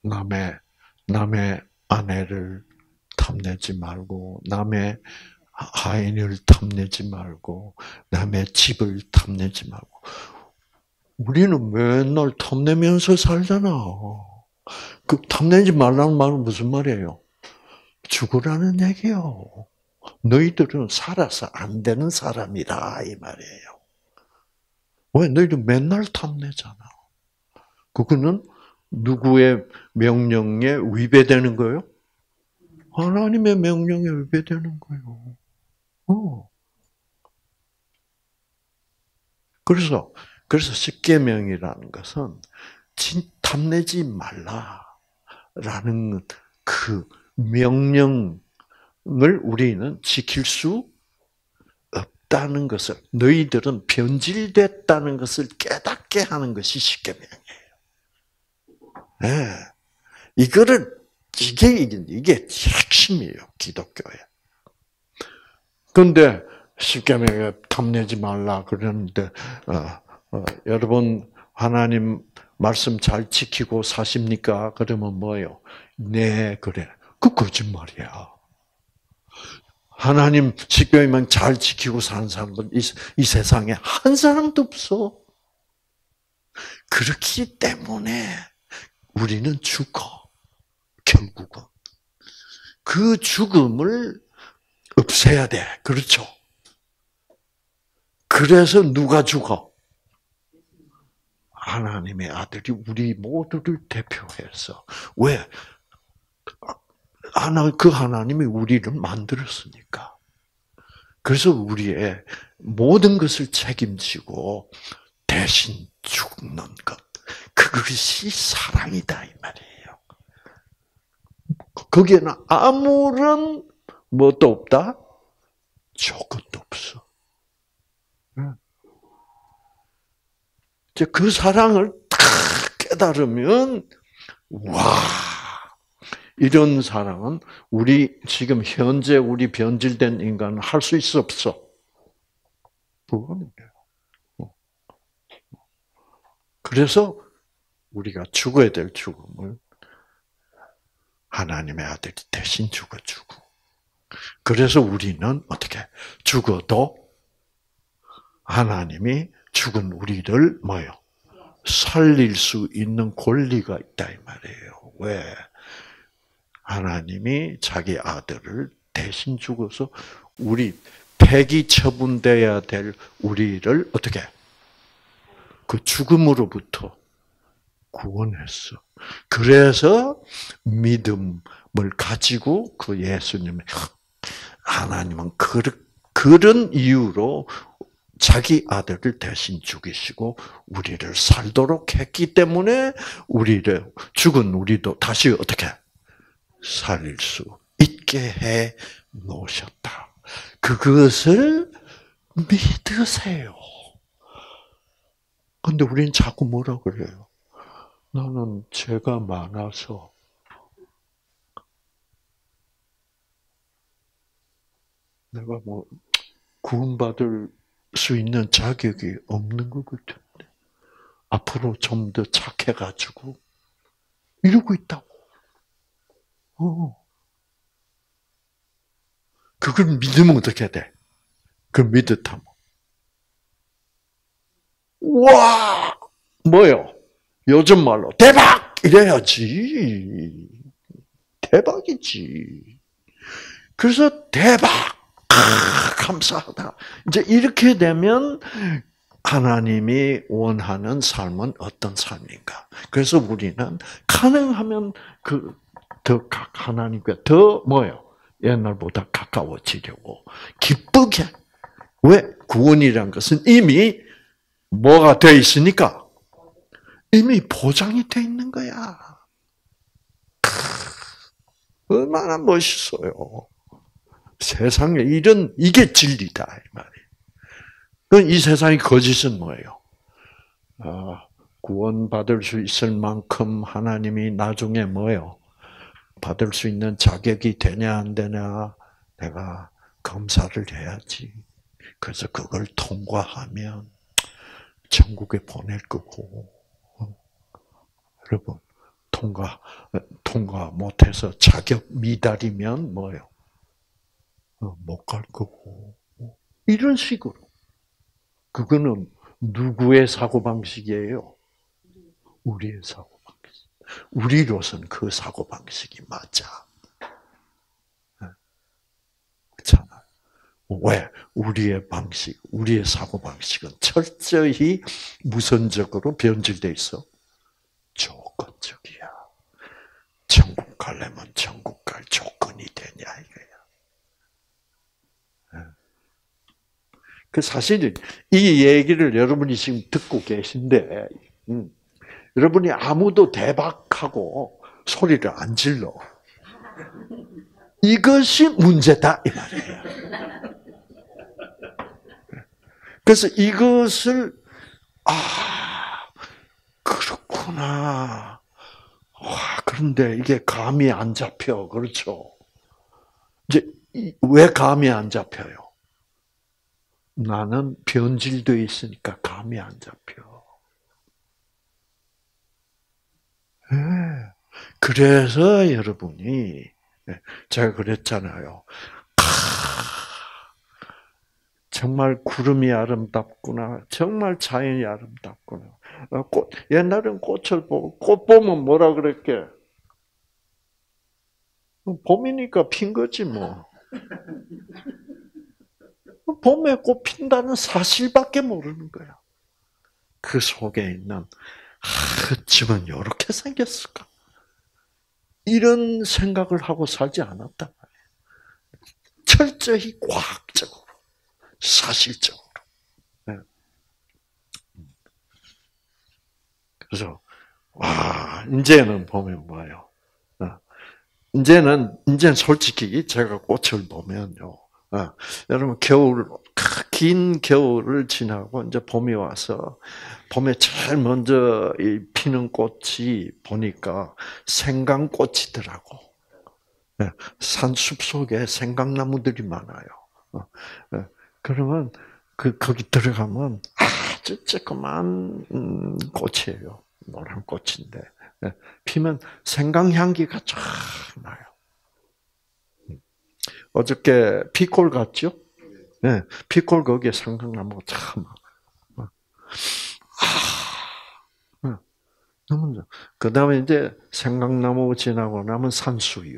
A: 남의 남의 아내를 탐내지 말고, 남의 하인을 탐내지 말고, 남의 집을 탐내지 말고. 우리는 맨날 탐내면서 살잖아. 그 탐내지 말라는 말은 무슨 말이에요? 죽으라는 얘기요. 너희들은 살아서 안 되는 사람이다 이 말이에요. 왜? 너희들 맨날 탐내잖아. 그거는 누구의 명령에 위배되는 거예요? 하나님의 명령에 위배되는 거예요. 어. 그래서 그래서 십계명이라는 것은 진 탐내지 말라라는 그 명령을 우리는 지킬 수 없다는 것을, 너희들은 변질됐다는 것을 깨닫게 하는 것이 십계명이에요. 네. 이거를 이게 이게 핵심이에요, 기독교에. 그런데 십계명에 탐내지 말라 그러는데 어, 어, 여러분 하나님 말씀 잘 지키고 사십니까? 그러면 뭐예요? 네, 그래. 그 거짓말이야. 하나님 십계명 잘 지키고 사는 사람은 이, 이 세상에 한 사람도 없어. 그렇기 때문에 우리는 죽어. 결국은 그 죽음을 없애야 돼. 그렇죠? 그래서 누가 죽어? 하나님의 아들이 우리 모두를 대표해서. 왜? 하나, 그 하나님이 우리를 만들었으니까. 그래서 우리의 모든 것을 책임지고 대신 죽는 것. 그것이 사랑이다, 이 말이에요. 거기에는 아무런 뭣도 없다? 조건도 없어. 그 사랑을 딱 깨달으면, 와, 이런 사랑은 우리, 지금 현재 우리 변질된 인간은 할 수 있어, 없어? 불가능해요. 그래서 우리가 죽어야 될 죽음을 하나님의 아들이 대신 죽어주고, 그래서 우리는 어떻게 죽어도 하나님이 죽은 우리를 뭐요? 살릴 수 있는 권리가 있다 이 말이에요. 왜? 하나님이 자기 아들을 대신 죽어서 우리 폐기 처분돼야 될 우리를 어떻게? 그 죽음으로부터 구원했어. 그래서 믿음을 가지고 그 예수님의 하나님은 그런 이유로 자기 아들을 대신 죽이시고 우리를 살도록 했기 때문에 우리를 죽은 우리도 다시 어떻게 살릴 수 있게 해 놓으셨다. 그것을 믿으세요. 근데 우리는 자꾸 뭐라 그래요? 나는 죄가 많아서 내가 뭐 구원받을 수 있는 자격이 없는 것 같은데 앞으로 좀 더 착해가지고 이러고 있다고. 어. 그걸 믿으면 어떻게 돼? 그걸 믿었다면 와 뭐요? 요즘 말로 대박 이래야지. 대박이지. 그래서 대박 아, 감사하다. 이제 이렇게 되면 하나님이 원하는 삶은 어떤 삶인가? 그래서 우리는 가능하면 그 더 하나님께 더 뭐요? 옛날보다 가까워지려고 기쁘게. 왜? 구원이란 것은 이미 뭐가 돼 있으니까 이미 보장이 돼 있는 거야. 얼마나 멋있어요. 세상에 이런 이게 진리다 이 말이에요. 그럼 이 세상의 거짓은 뭐예요? 아, 구원받을 수 있을 만큼 하나님이 나중에 뭐예요? 받을 수 있는 자격이 되냐 안 되냐 내가 검사를 해야지. 그래서 그걸 통과하면 천국에 보낼 거고. 여러분 통과 통과 못해서 자격 미달이면 뭐예요? 못 갈 거고. 이런 식으로. 그거는 누구의 사고방식이에요? 우리의 사고방식. 우리로서는 그 사고방식이 맞아. 그렇잖아요. 왜? 우리의 방식, 우리의 사고방식은 철저히 무선적으로 변질되어 있어. 조건적이야. 천국 가려면 천국 갈 조건이 되냐, 이거야. 그 사실 이 얘기를 여러분이 지금 듣고 계신데, 음, 여러분이 아무도 대박하고 소리를 안 질러. 이것이 문제다 이 말이에요. 그래서 이것을 아 그렇구나. 와, 그런데 이게 감이 안 잡혀, 그렇죠? 이제 왜 감이 안 잡혀요? 나는 변질되어 있으니까 감이 안 잡혀. 네. 그래서 여러분이 제가 그랬잖아요. 정말 구름이 아름답구나. 정말 자연이 아름답구나. 꽃, 옛날엔 꽃을 보고 꽃 보면 뭐라 그랬게? 봄이니까 핀 거지 뭐. 봄에 꽃 핀다는 사실밖에 모르는 거야. 그 속에 있는 아, 어쩌면 이렇게 생겼을까? 이런 생각을 하고 살지 않았단 말이에요. 철저히 과학적으로, 사실적으로. 네. 그래서 와 이제는 보면 뭐예요? 이제는 이제는 솔직히 제가 꽃을 보면요. 아, 여러분 겨울 긴 겨울을 지나고 이제 봄이 와서 봄에 제일 먼저 피는 꽃이 보니까 생강꽃이더라고. 산숲 속에 생강나무들이 많아요. 그러면 그 거기 들어가면 아주 조그만 꽃이에요. 노란 꽃인데 피면 생강 향기가 쫙 나요. 어저께 피콜 갔죠? 네, 피콜 거기에 생강나무가 참 많아요. 아, 너무 좋아. 그 다음에 이제 생강나무 지나고 나면 산수유.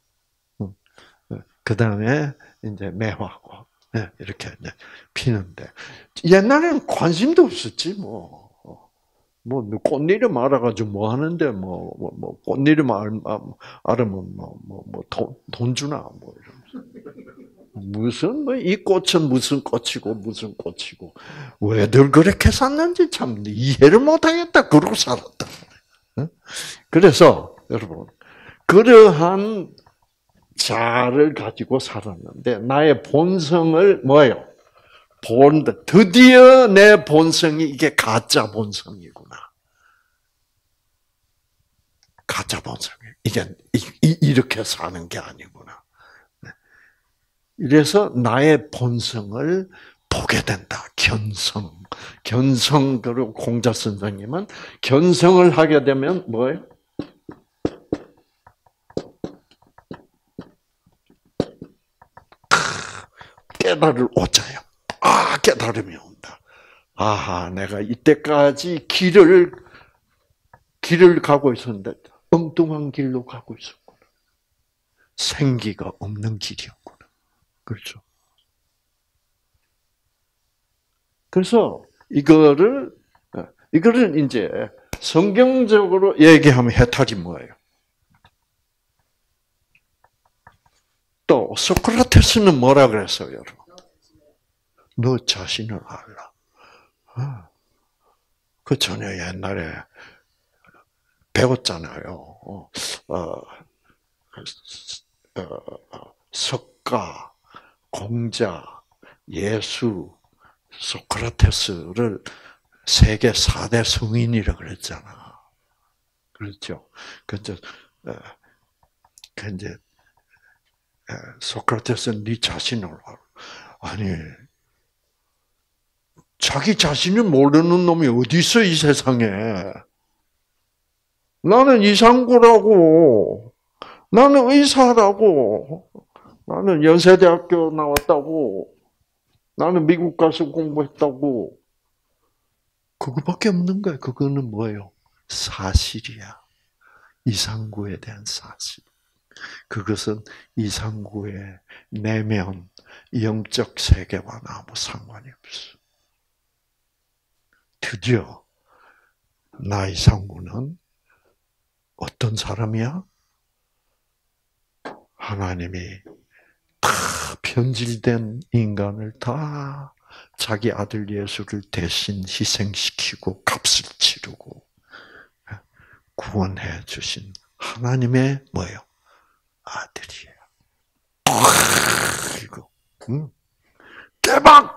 A: 그 다음에 이제 매화꽃. 이렇게 피는데, 옛날에는 관심도 없었지, 뭐. 뭐, 꽃 이름 알아가지고 뭐 하는데, 뭐, 뭐, 뭐 꽃 이름 알, 알으면 뭐, 뭐, 뭐, 돈, 돈 주나, 뭐, 이러면서. 무슨, 뭐, 이 꽃은 무슨 꽃이고, 무슨 꽃이고, 왜들 그렇게 샀는지 참 이해를 못하겠다. 그러고 살았다. 그래서, 여러분, 그러한 자를 가지고 살았는데, 나의 본성을 뭐예요? 본, 드디어 내 본성이 이게 가짜 본성이구나. 가짜 본성이. 이게, 이, 이렇게 사는 게 아니구나. 이래서 나의 본성을 보게 된다. 견성. 견성, 그리고 공자 선생님은 견성을 하게 되면 뭐예요? 깨달을 오자요. 아, 깨달음이 온다. 아하, 내가 이때까지 길을, 길을 가고 있었는데, 엉뚱한 길로 가고 있었구나. 생기가 없는 길이었구나. 그렇죠. 그래서, 이거를, 이거를 이제 성경적으로 얘기하면 해탈이 뭐예요? 또, 소크라테스는 뭐라 그랬어요, 여러분? 너 자신을 알라. 그 전에 옛날에 배웠잖아요. 어, 어, 석가, 공자, 예수, 소크라테스를 세계 사 대 성인이라고 그랬잖아. 그렇죠? 그 이제, 그 이제, 소크라테스는 네 자신을 알아. 아니, 자기 자신을 모르는 놈이 어디 있어, 이 세상에. 나는 이상구라고. 나는 의사라고. 나는 연세대학교 나왔다고. 나는 미국 가서 공부했다고. 그거밖에 없는 거야. 그거는 뭐예요? 사실이야. 이상구에 대한 사실. 그것은 이상구의 내면, 영적 세계와는 아무 상관이 없어. 드디어 나 이상구는 어떤 사람이야? 하나님이 다 변질된 인간을 다 자기 아들 예수를 대신 희생시키고 값을 치르고 구원해 주신 하나님의 뭐예요? 아들이에요. 이거 응? 대박!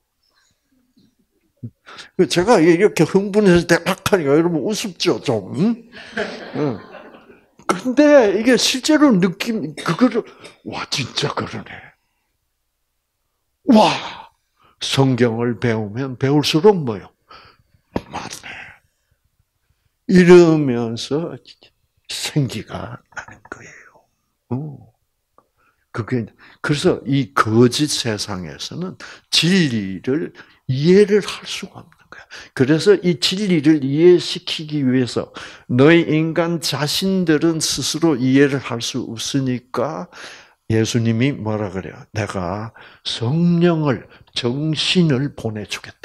A: 제가 이렇게 흥분해서 대박하니까 여러분 우습죠, 좀. 응? 근데 이게 실제로 느낌, 그거를, 와, 진짜 그러네. 와! 성경을 배우면 배울수록 뭐요? 맞네. 이러면서 생기가 나는 거예요. 어. 그게, 그래서 이 거짓 세상에서는 진리를 이해를 할 수가 없는 거야. 그래서 이 진리를 이해시키기 위해서 너희 인간 자신들은 스스로 이해를 할 수 없으니까 예수님이 뭐라 그래요? 내가 성령을, 정신을 보내주겠다.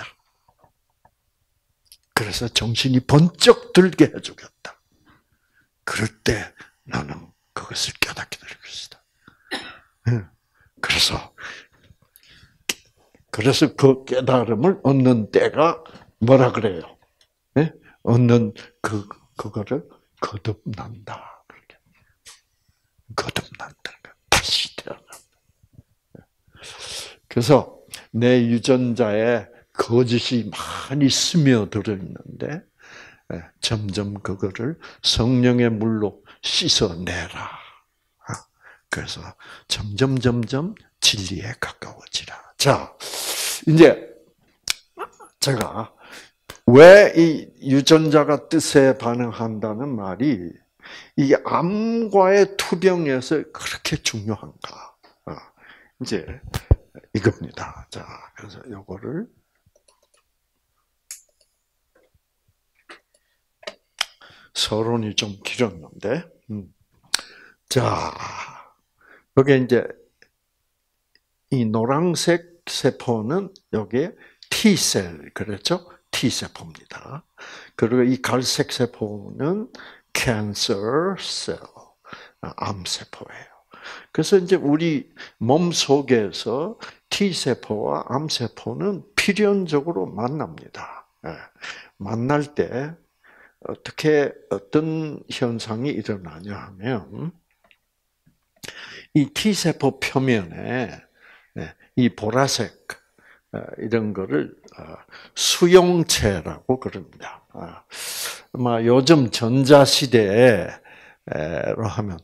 A: 그래서 정신이 번쩍 들게 해주겠다. 그럴 때 나는 그것을 깨닫게 될 것이다. 그래서 그래서 그 깨달음을 얻는 때가 뭐라 그래요? 네? 얻는 그 그거를 거듭난다. 거듭난다. 다시 태어난다. 그래서 내 유전자에 거짓이 많이 스며들어 있는데 점점 그거를 성령의 물로 씻어내라. 그래서 점점 점점 진리에 가까워지라. 자, 이제 제가 왜 이 유전자가 뜻에 반응한다는 말이 이 암과의 투병에서 그렇게 중요한가? 이제 이겁니다. 자, 그래서 요거를 서론이 좀 길었는데, 음. 자, 여기 이제 이 노란색 세포는 여기에 T셀, 그렇죠? T세포입니다. 그리고 이 갈색 세포는 cancer cell, 암세포예요. 그래서 이제 우리 몸 속에서 T세포와 암세포는 필연적으로 만납니다. 만날 때 어떻게, 어떤 현상이 일어나냐 하면, 이 T세포 표면에 이 보라색, 이런 거를 수용체라고 그럽니다. 아마 요즘 전자시대로 하면,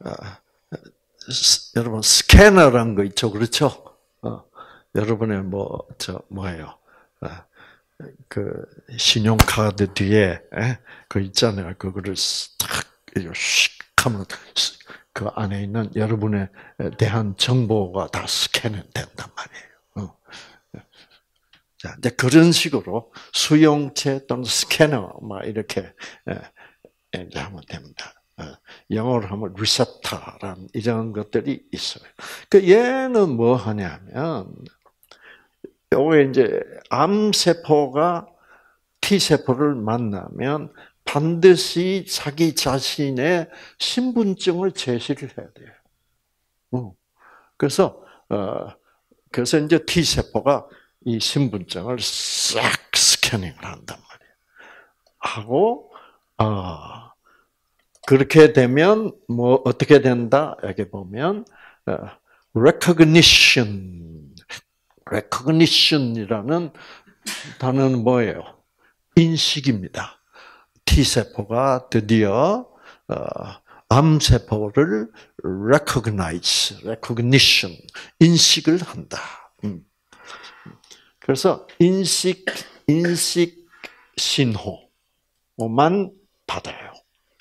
A: 여러분, 스캐너란 거 있죠? 그렇죠? 여러분의 뭐, 저, 뭐예요? 그, 신용카드 뒤에, 그 있잖아요. 그거를 딱, 슉 하면, 그 안에 있는 여러분에 대한 정보가 다 스캔된단 말이에요. 자, 이제 그런 식으로 수용체 또는 스캐너, 막 이렇게, 이제 하면 됩니다. 영어로 하면 리셉터란 이런 것들이 있어요. 그 얘는 뭐 하냐면, 요게 이제 암세포가 T세포를 만나면 반드시 자기 자신의 신분증을 제시를 해야 돼요. 그래서, 어, 그래서 이제 T세포가 이 신분증을 싹 스캐닝을 한단 말이에요. 하고, 어, 그렇게 되면, 뭐, 어떻게 된다? 여기 보면, 어, recognition, recognition이라는 단어는 뭐예요? 인식입니다. T세포가 드디어 어, 암세포를 recognize, recognition, 인식을 한다. 음. 그래서 인식, 인식 신호만 받아요.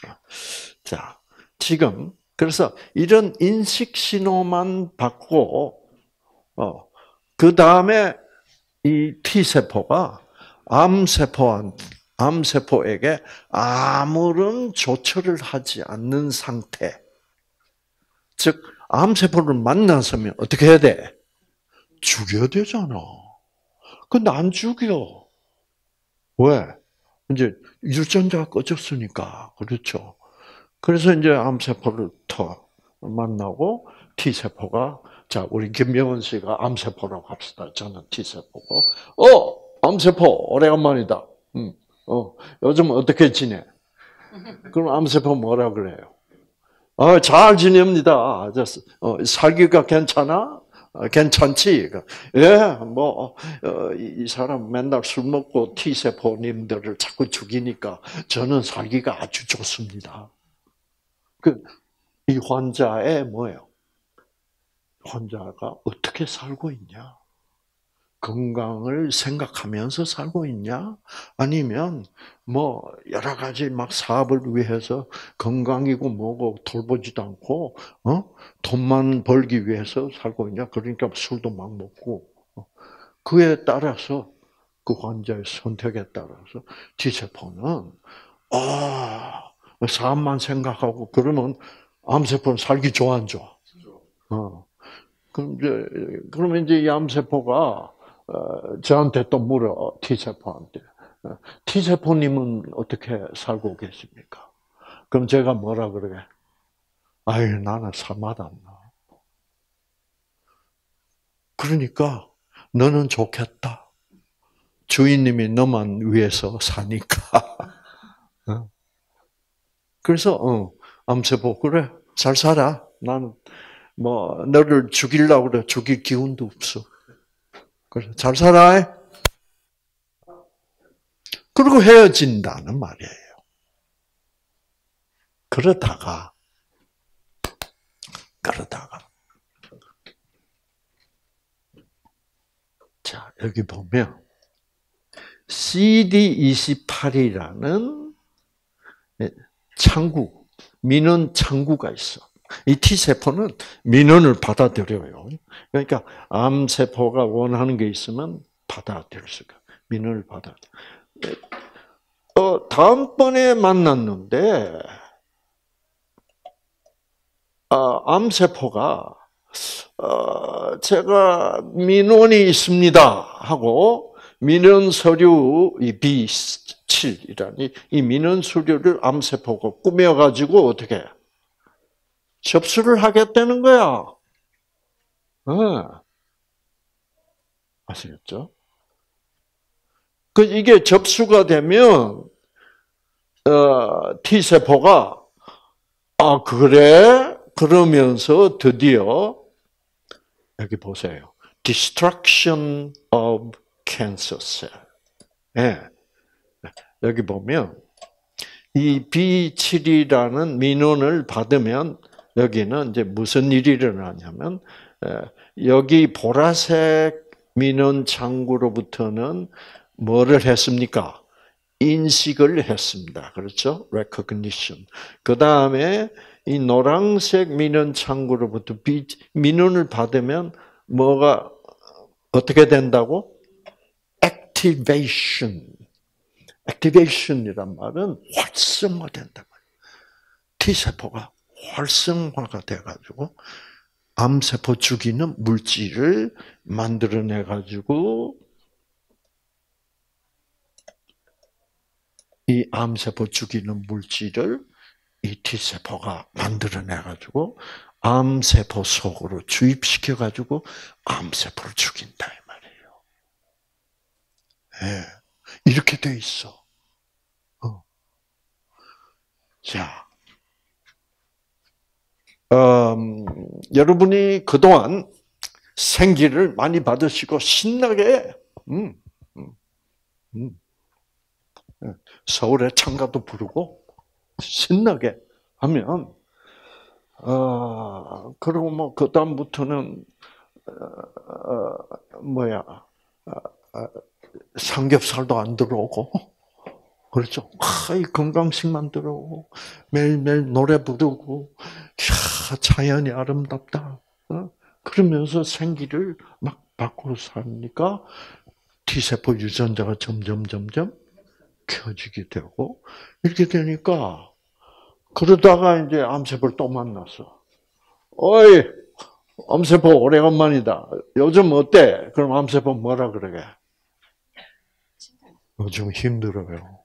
A: 자, 지금 그래서 이런 인식 신호만 받고 어, 그 다음에 이 T세포가 암세포한 암세포에게 아무런 조처를 하지 않는 상태. 즉, 암세포를 만나서면 어떻게 해야 돼? 죽여야 되잖아. 근데 안 죽여. 왜? 이제 유전자가 꺼졌으니까. 그렇죠. 그래서 이제 암세포를 더 만나고 T세포가, 자, 우리 김명은 씨가 암세포라고 합시다. 저는 T세포고. 어! 암세포, 오래간만이다. 음, 어, 요즘 어떻게 지내? 그럼 암세포 뭐라 그래요? 어, 잘 지냅니다. 어, 살기가 괜찮아? 어, 괜찮지? 예, 뭐, 어, 이 사람 맨날 술 먹고 T세포님들을 자꾸 죽이니까 저는 살기가 아주 좋습니다. 그, 이 환자의 뭐예요? 환자가 어떻게 살고 있냐? 건강을 생각하면서 살고 있냐? 아니면 뭐 여러 가지 막 사업을 위해서 건강이고 뭐고 돌보지도 않고 어? 돈만 벌기 위해서 살고 있냐? 그러니까 술도 막 먹고 그에 따라서 그 환자의 선택에 따라서 T세포는 아 사업만 생각하고 그러면 암세포는 살기 좋아 안 좋아? 어. 그럼 이제 그러면 이제 이 암세포가 어, 저한테 또 물어, T세포한테. T세포님은 어떻게 살고 계십니까? 그럼 제가 뭐라 그러게? 아유, 나는 살맛 안 나. 그러니까, 너는 좋겠다. 주인님이 너만 위해서 사니까. 그래서, 어, 암세포, 그래, 잘 살아. 나는, 뭐, 너를 죽이려고 그래. 죽일 기운도 없어. 그래, 잘 살아. 그리고 헤어진다는 말이에요. 그러다가, 그러다가. 자, 여기 보면, 씨디 이십팔이라는 창구, 민원 창구가 있어. 이 T세포는 민원을 받아들여요. 그러니까, 암세포가 원하는 게 있으면 받아들일 수가, 민원을 받아들여. 어, 다음번에 만났는데, 아, 암세포가, 어, 제가 민원이 있습니다 하고, 민원 서류 이 비 칠이라는 이 민원 서류를 암세포가 꾸며가지고 어떻게 접수를 하겠다는 거야. 네. 아시겠죠? 그 이게 접수가 되면 어, T세포가 아 그래? 그러면서 드디어 여기 보세요. Destruction of cancer cell. 네. 여기 보면 이 비 칠이라는 민원을 받으면 여기는 이제 무슨 일이 일어나냐면 여기 보라색 민원 창구로부터는 뭐를 했습니까? 인식을 했습니다. 그렇죠? recognition. 그 다음에 이 노란색 민원 창구로부터 민원을 받으면 뭐가 어떻게 된다고? activation. activation이란 말은 활성화된다. T세포가 활성화가 돼가지고 암세포 죽이는 물질을 만들어내가지고 이 암세포 죽이는 물질을 이 T세포가 만들어내가지고 암세포 속으로 주입시켜가지고 암세포를 죽인다 이 말이에요. 네. 이렇게 돼 있어. 어. 자, 음, 여러분이 그동안 생기를 많이 받으시고 신나게 음, 음, 음. 서울에 창가도 부르고 신나게 하면 어, 그리고 뭐 그다음부터는 어, 어, 뭐야 어, 어, 삼겹살도 안 들어오고 그렇죠. 아, 이 건강식만 들어오고 매일매일 노래 부르고 야, 자연이 아름답다. 어? 그러면서 생기를 막 밖으로 사니까 T세포 유전자가 점점 점점 켜지게 되고 이렇게 되니까 그러다가 이제 암세포를 또 만났어. 어이, 암세포 오래간만이다. 요즘 어때? 그럼 암세포 뭐라 그러게? 요즘 힘들어요.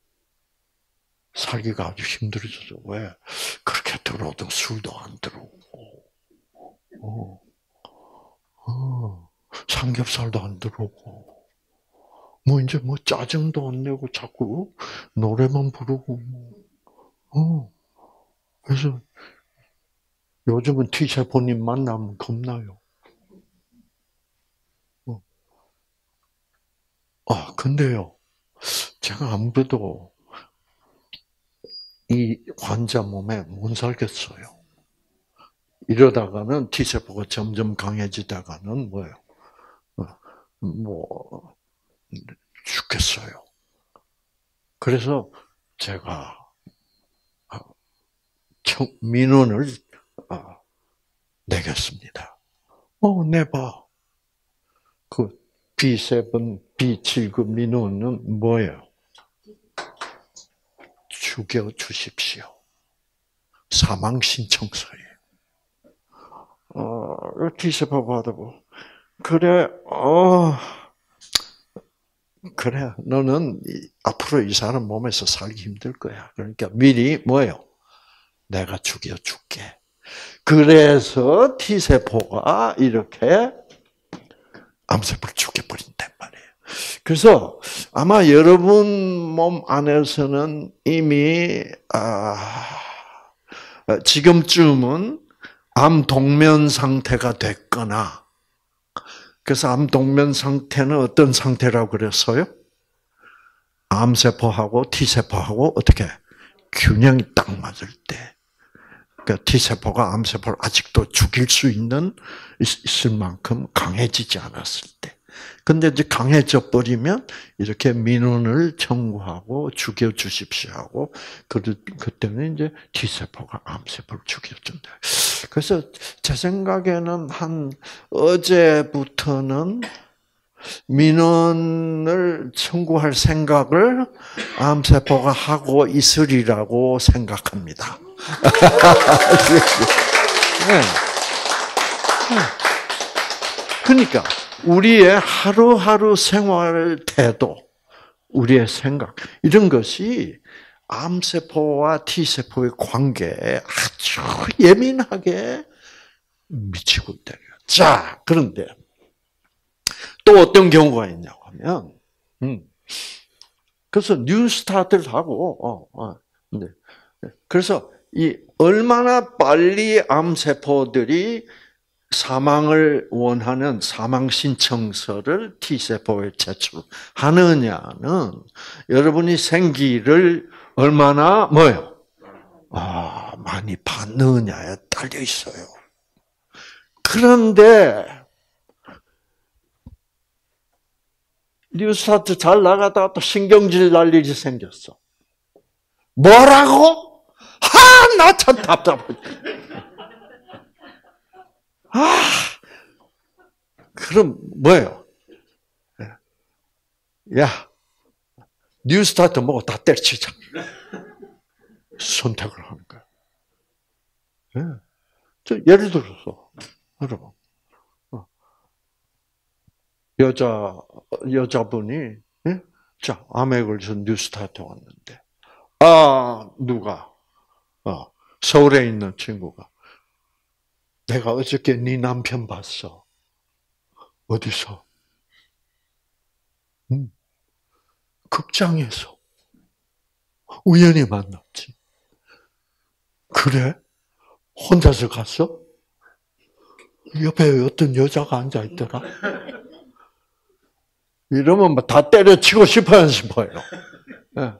A: 살기가 아주 힘들어졌어. 왜? 그렇게 들어도 술도 안 들어오고, 어, 어, 삼겹살도 안 들어오고, 뭐 이제 뭐 짜증도 안 내고 자꾸 노래만 부르고, 뭐, 어. 그래서 요즘은 T세포님 만나면 겁나요. 어. 아, 근데요, 제가 아무래도 이 환자 몸에 못 살겠어요. 이러다가는 T세포가 점점 강해지다가는 뭐예요? 어, 뭐, 죽겠어요. 그래서 제가 민원을 내겠습니다. 어, 내봐. 그 비 칠, 비 칠급 민원은 뭐예요? 죽여 주십시오. 사망 신청서예요. 어, T세포 받아보. 그래, 어, 그래, 너는 앞으로 이 사람 몸에서 살기 힘들 거야. 그러니까 미리 뭐예요? 내가 죽여줄게. 그래서 T세포가 이렇게 암세포를 죽여버린단 말이에요. 그래서 아마 여러분 몸 안에서는 이미 아, 지금쯤은 암 동면 상태가 됐거나 그래서 암 동면 상태는 어떤 상태라고 그랬어요? 암세포하고 T세포하고 어떻게 균형이 딱 맞을 때 그러니까 T세포가 암세포를 아직도 죽일 수 있는, 있을 만큼 강해지지 않았을 때. 근데 이제 강해져 버리면 이렇게 민원을 청구하고 죽여주십시오 하고, 그때는 이제 T세포가 암세포를 죽여준다. 그래서 제 생각에는 한 어제부터는 민원을 청구할 생각을 암세포가 하고 있으리라고 생각합니다. 네. 그러니까 우리의 하루하루 생활 태도, 우리의 생각 이런 것이 암세포와 T세포의 관계에 아주 예민하게 미치고 있다. 자, 그런데 또 어떤 경우가 있냐고 하면, 음, 그래서 뉴스타트를 하고, 어, 어, 네. 그래서 이 얼마나 빨리 암세포들이 사망을 원하는 사망 신청서를 T세포에 제출하느냐는 여러분이 생기를 얼마나 뭐요? 아, 많이 받느냐에 달려 있어요. 그런데 뉴스타트 잘 나가다가 또 신경질 날 일이 생겼어. 뭐라고? 하, 나 참 답답해. 아, 그럼 뭐예요? 야, 뉴스타트 뭐고 다 때려치자. 선택을 하는 거야. 예. 저 예를 들어서 여러분, 여자 여자분이 예? 자 암에 걸려서 뉴스타트 왔는데, 아 누가 어, 서울에 있는 친구가 내가 어저께 네 남편 봤어. 어디서? 음, 극장에서. 우연히 만났지. 그래? 혼자서 갔어? 옆에 어떤 여자가 앉아있더라? 이러면 뭐 다 때려치고 싶어요, 싶어요. 네.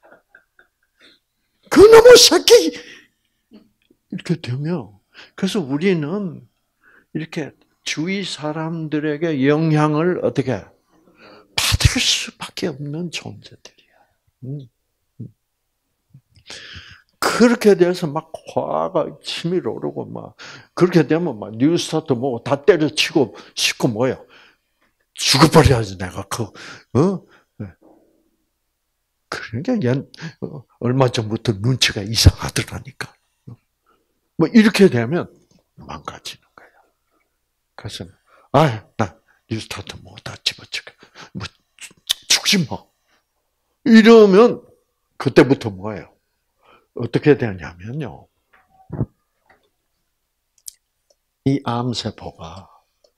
A: 그놈의 새끼! 이렇게 되면, 그래서 우리는 이렇게 주위 사람들에게 영향을 어떻게 받을 수밖에 없는 존재들이야. 그렇게 돼서 막 화가 치밀어 오르고 막 그렇게 되면 막 뉴스타트 뭐 다 때려치고 싶고 뭐야 죽어버려야지 내가 그 어? 그러니까 연, 얼마 전부터 눈치가 이상하더라니까. 뭐 이렇게 되면 망가지는 거야. 그래서 아, 나 뉴스타트 뭐 다 집어치고 뭐 죽지 뭐 이러면 그때부터 뭐예요? 어떻게 되냐면요. 이 암세포가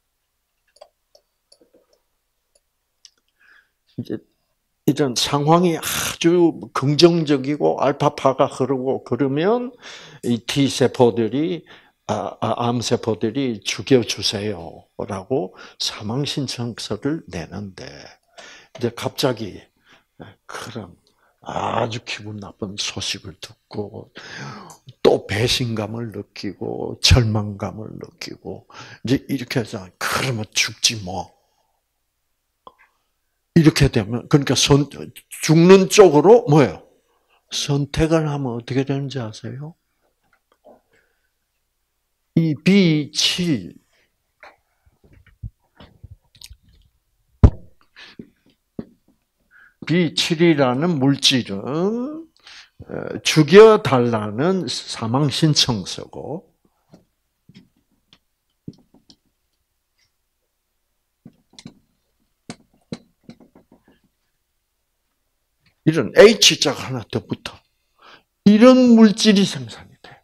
A: 이제 이런 상황이 아주 긍정적이고 알파파가 흐르고 그러면 이 T세포들이 아, 아, 암세포들이 죽여주세요라고 사망신청서를 내는데 이제 갑자기 그런 아주 기분 나쁜 소식을 듣고 또 배신감을 느끼고 절망감을 느끼고 이제 이렇게 해서 그러면 죽지 뭐 이렇게 되면 그러니까 선, 죽는 쪽으로 뭐예요? 선택을 하면 어떻게 되는지 아세요? 이 비 칠 비 칠이라는 물질은 죽여달라는 사망 신청서고 이런 H자가 하나 더 붙어. 이런 물질이 생산이 돼.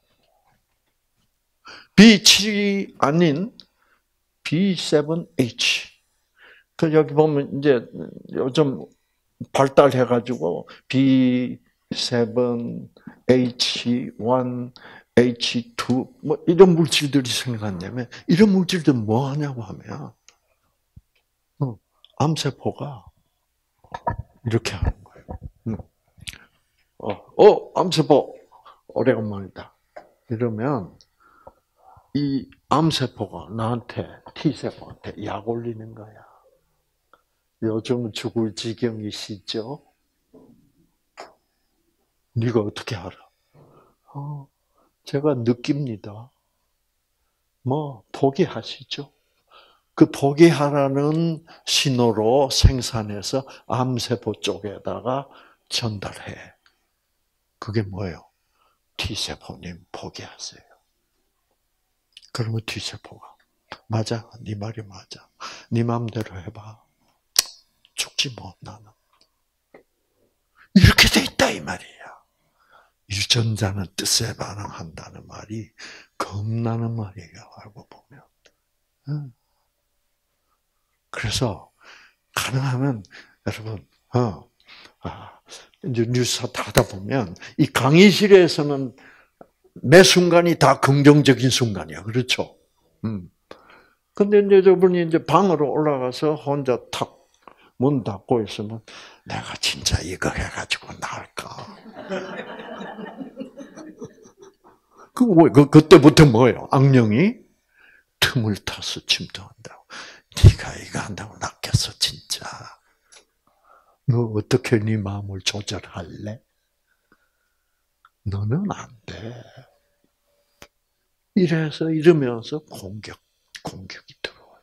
A: 비 칠이 아닌 비 세븐 에이치. 그 여기 보면 이제 요즘 발달해가지고 비 세븐 에이치 원, 에이치 투 뭐 이런 물질들이 생겼냐면 이런 물질들 뭐 하냐고 하면 어, 암세포가 이렇게 하는 거예요. 어, 어 암세포 오래간만이다. 이러면 이 암세포가 나한테 T세포한테 약 올리는 거야. 요즘 죽을 지경이시죠? 네가 어떻게 알아? 어, 제가 느낍니다. 뭐 포기하시죠. 그 포기하라는 신호로 생산해서 암세포 쪽에다가 전달해. 그게 뭐예요? T세포님 포기하세요. 그러면 T세포가 맞아, 네 말이 맞아. 네 마음대로 해봐. 죽지 뭐 나는. 이렇게 돼 있다 이 말이야. 유전자는 뜻에 반응한다는 말이 겁나는 말이에요. 알고 보면. 그래서 가능하면 여러분, 어, 아, 이제 뉴스 다 하다 보면 이 강의실에서는 매 순간이 다 긍정적인 순간이야, 그렇죠? 음. 근데 이제 저분이 이제 방으로 올라가서 혼자 탁 문 닫고 있으면 내가 진짜 이거 해가지고 나을까? 그, 그, 그때부터 뭐예요? 악령이 틈을 타서 침투한다고. 네가 이거 한다고 낚였어, 진짜. 너 어떻게 네 마음을 조절할래? 너는 안 돼. 이래서 이러면서 공격, 공격이 들어와요.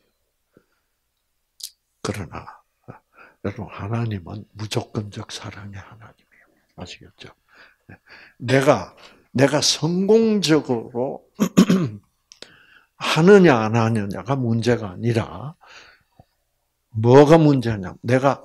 A: 그러나 여러분 하나님은 무조건적 사랑의 하나님이에요. 아시겠죠? 내가 내가 성공적으로 하느냐 안 하느냐가 문제가 아니라 뭐가 문제냐? 내가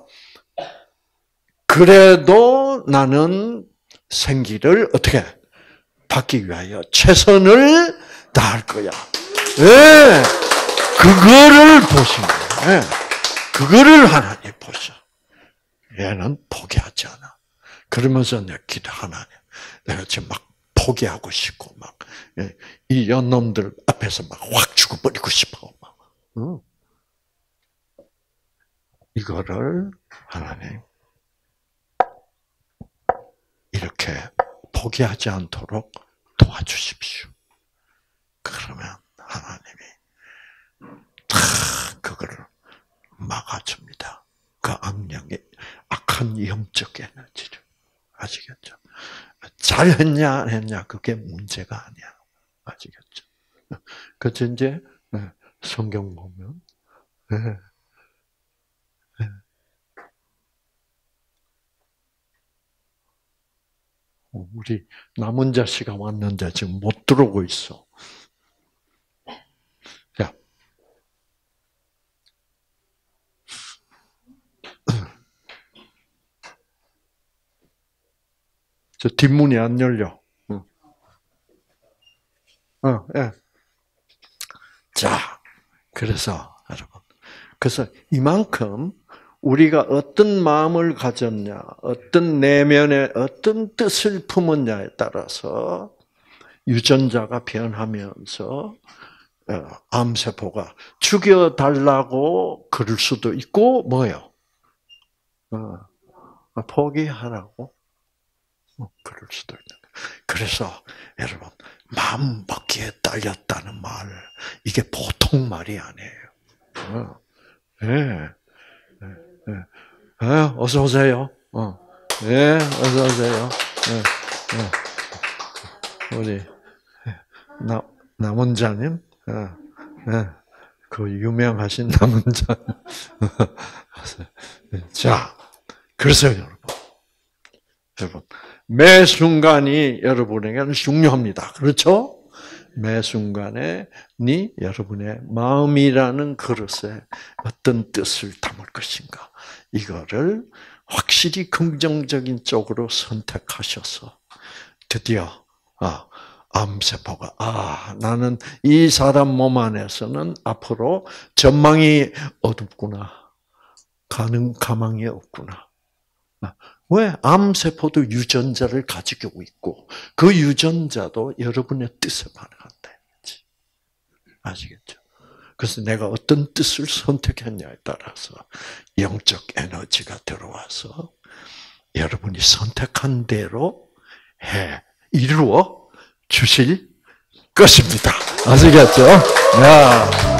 A: 그래도 나는 생기를 어떻게 받기 위하여 최선을 다할 거야. 네, 그거를 보신 거예요. 네, 그거를 하나님 보셔. 얘는 포기하지 않아. 그러면서 내가 기도 하나님, 내가 지금 막 포기하고 싶고 막 이 연놈들 앞에서 막 확 죽어버리고 싶어. 막. 응. 이거를 하나님 이렇게 포기하지 않도록 도와주십시오. 그러면 하나님이 다 그거를 막아줍니다. 그 악령의 악한 영적 에너지를. 아시겠죠? 자, 잘했냐 안 했냐 그게 문제가 아니야. 아시겠죠? 그래서 이제 성경 보면 우리 남은 자씨가 왔는데 지금 못 들어오고 있어. 자, 저 뒷문이 안 열려. 응. 어, 예. 자, 그래서 여러분, 그래서 이만큼 우리가 어떤 마음을 가졌냐, 어떤 내면에 어떤 뜻을 품었냐에 따라서 유전자가 변하면서 암세포가 죽여달라고 그럴 수도 있고 뭐요? 어, 포기하라고 그럴 수도 있는 거예요. 그래서 여러분 마음 먹기에 딸렸다는 말 이게 보통 말이 아니에요. 어, 네. 네. 네. 어서 오세요. 어. 네, 어서 오세요. 네. 네. 우리 나 남원자님, 네. 네. 그 유명하신 남원자. 자, 그래서 여러분, 여러분 매 순간이 여러분에게는 중요합니다. 그렇죠? 매 순간에 니 여러분의 마음이라는 그릇에 어떤 뜻을 담을 것인가 이거를 확실히 긍정적인 쪽으로 선택하셔서 드디어 아 암세포가 아 나는 이 사람 몸 안에서는 앞으로 전망이 어둡구나 가능 가망이 없구나. 왜? 암세포도 유전자를 가지고 있고 그 유전자도 여러분의 뜻에 반응한다. 아시겠죠? 그래서 내가 어떤 뜻을 선택했냐에 따라서 영적 에너지가 들어와서 여러분이 선택한 대로 해 이루어 주실 것입니다. 아시겠죠? 야.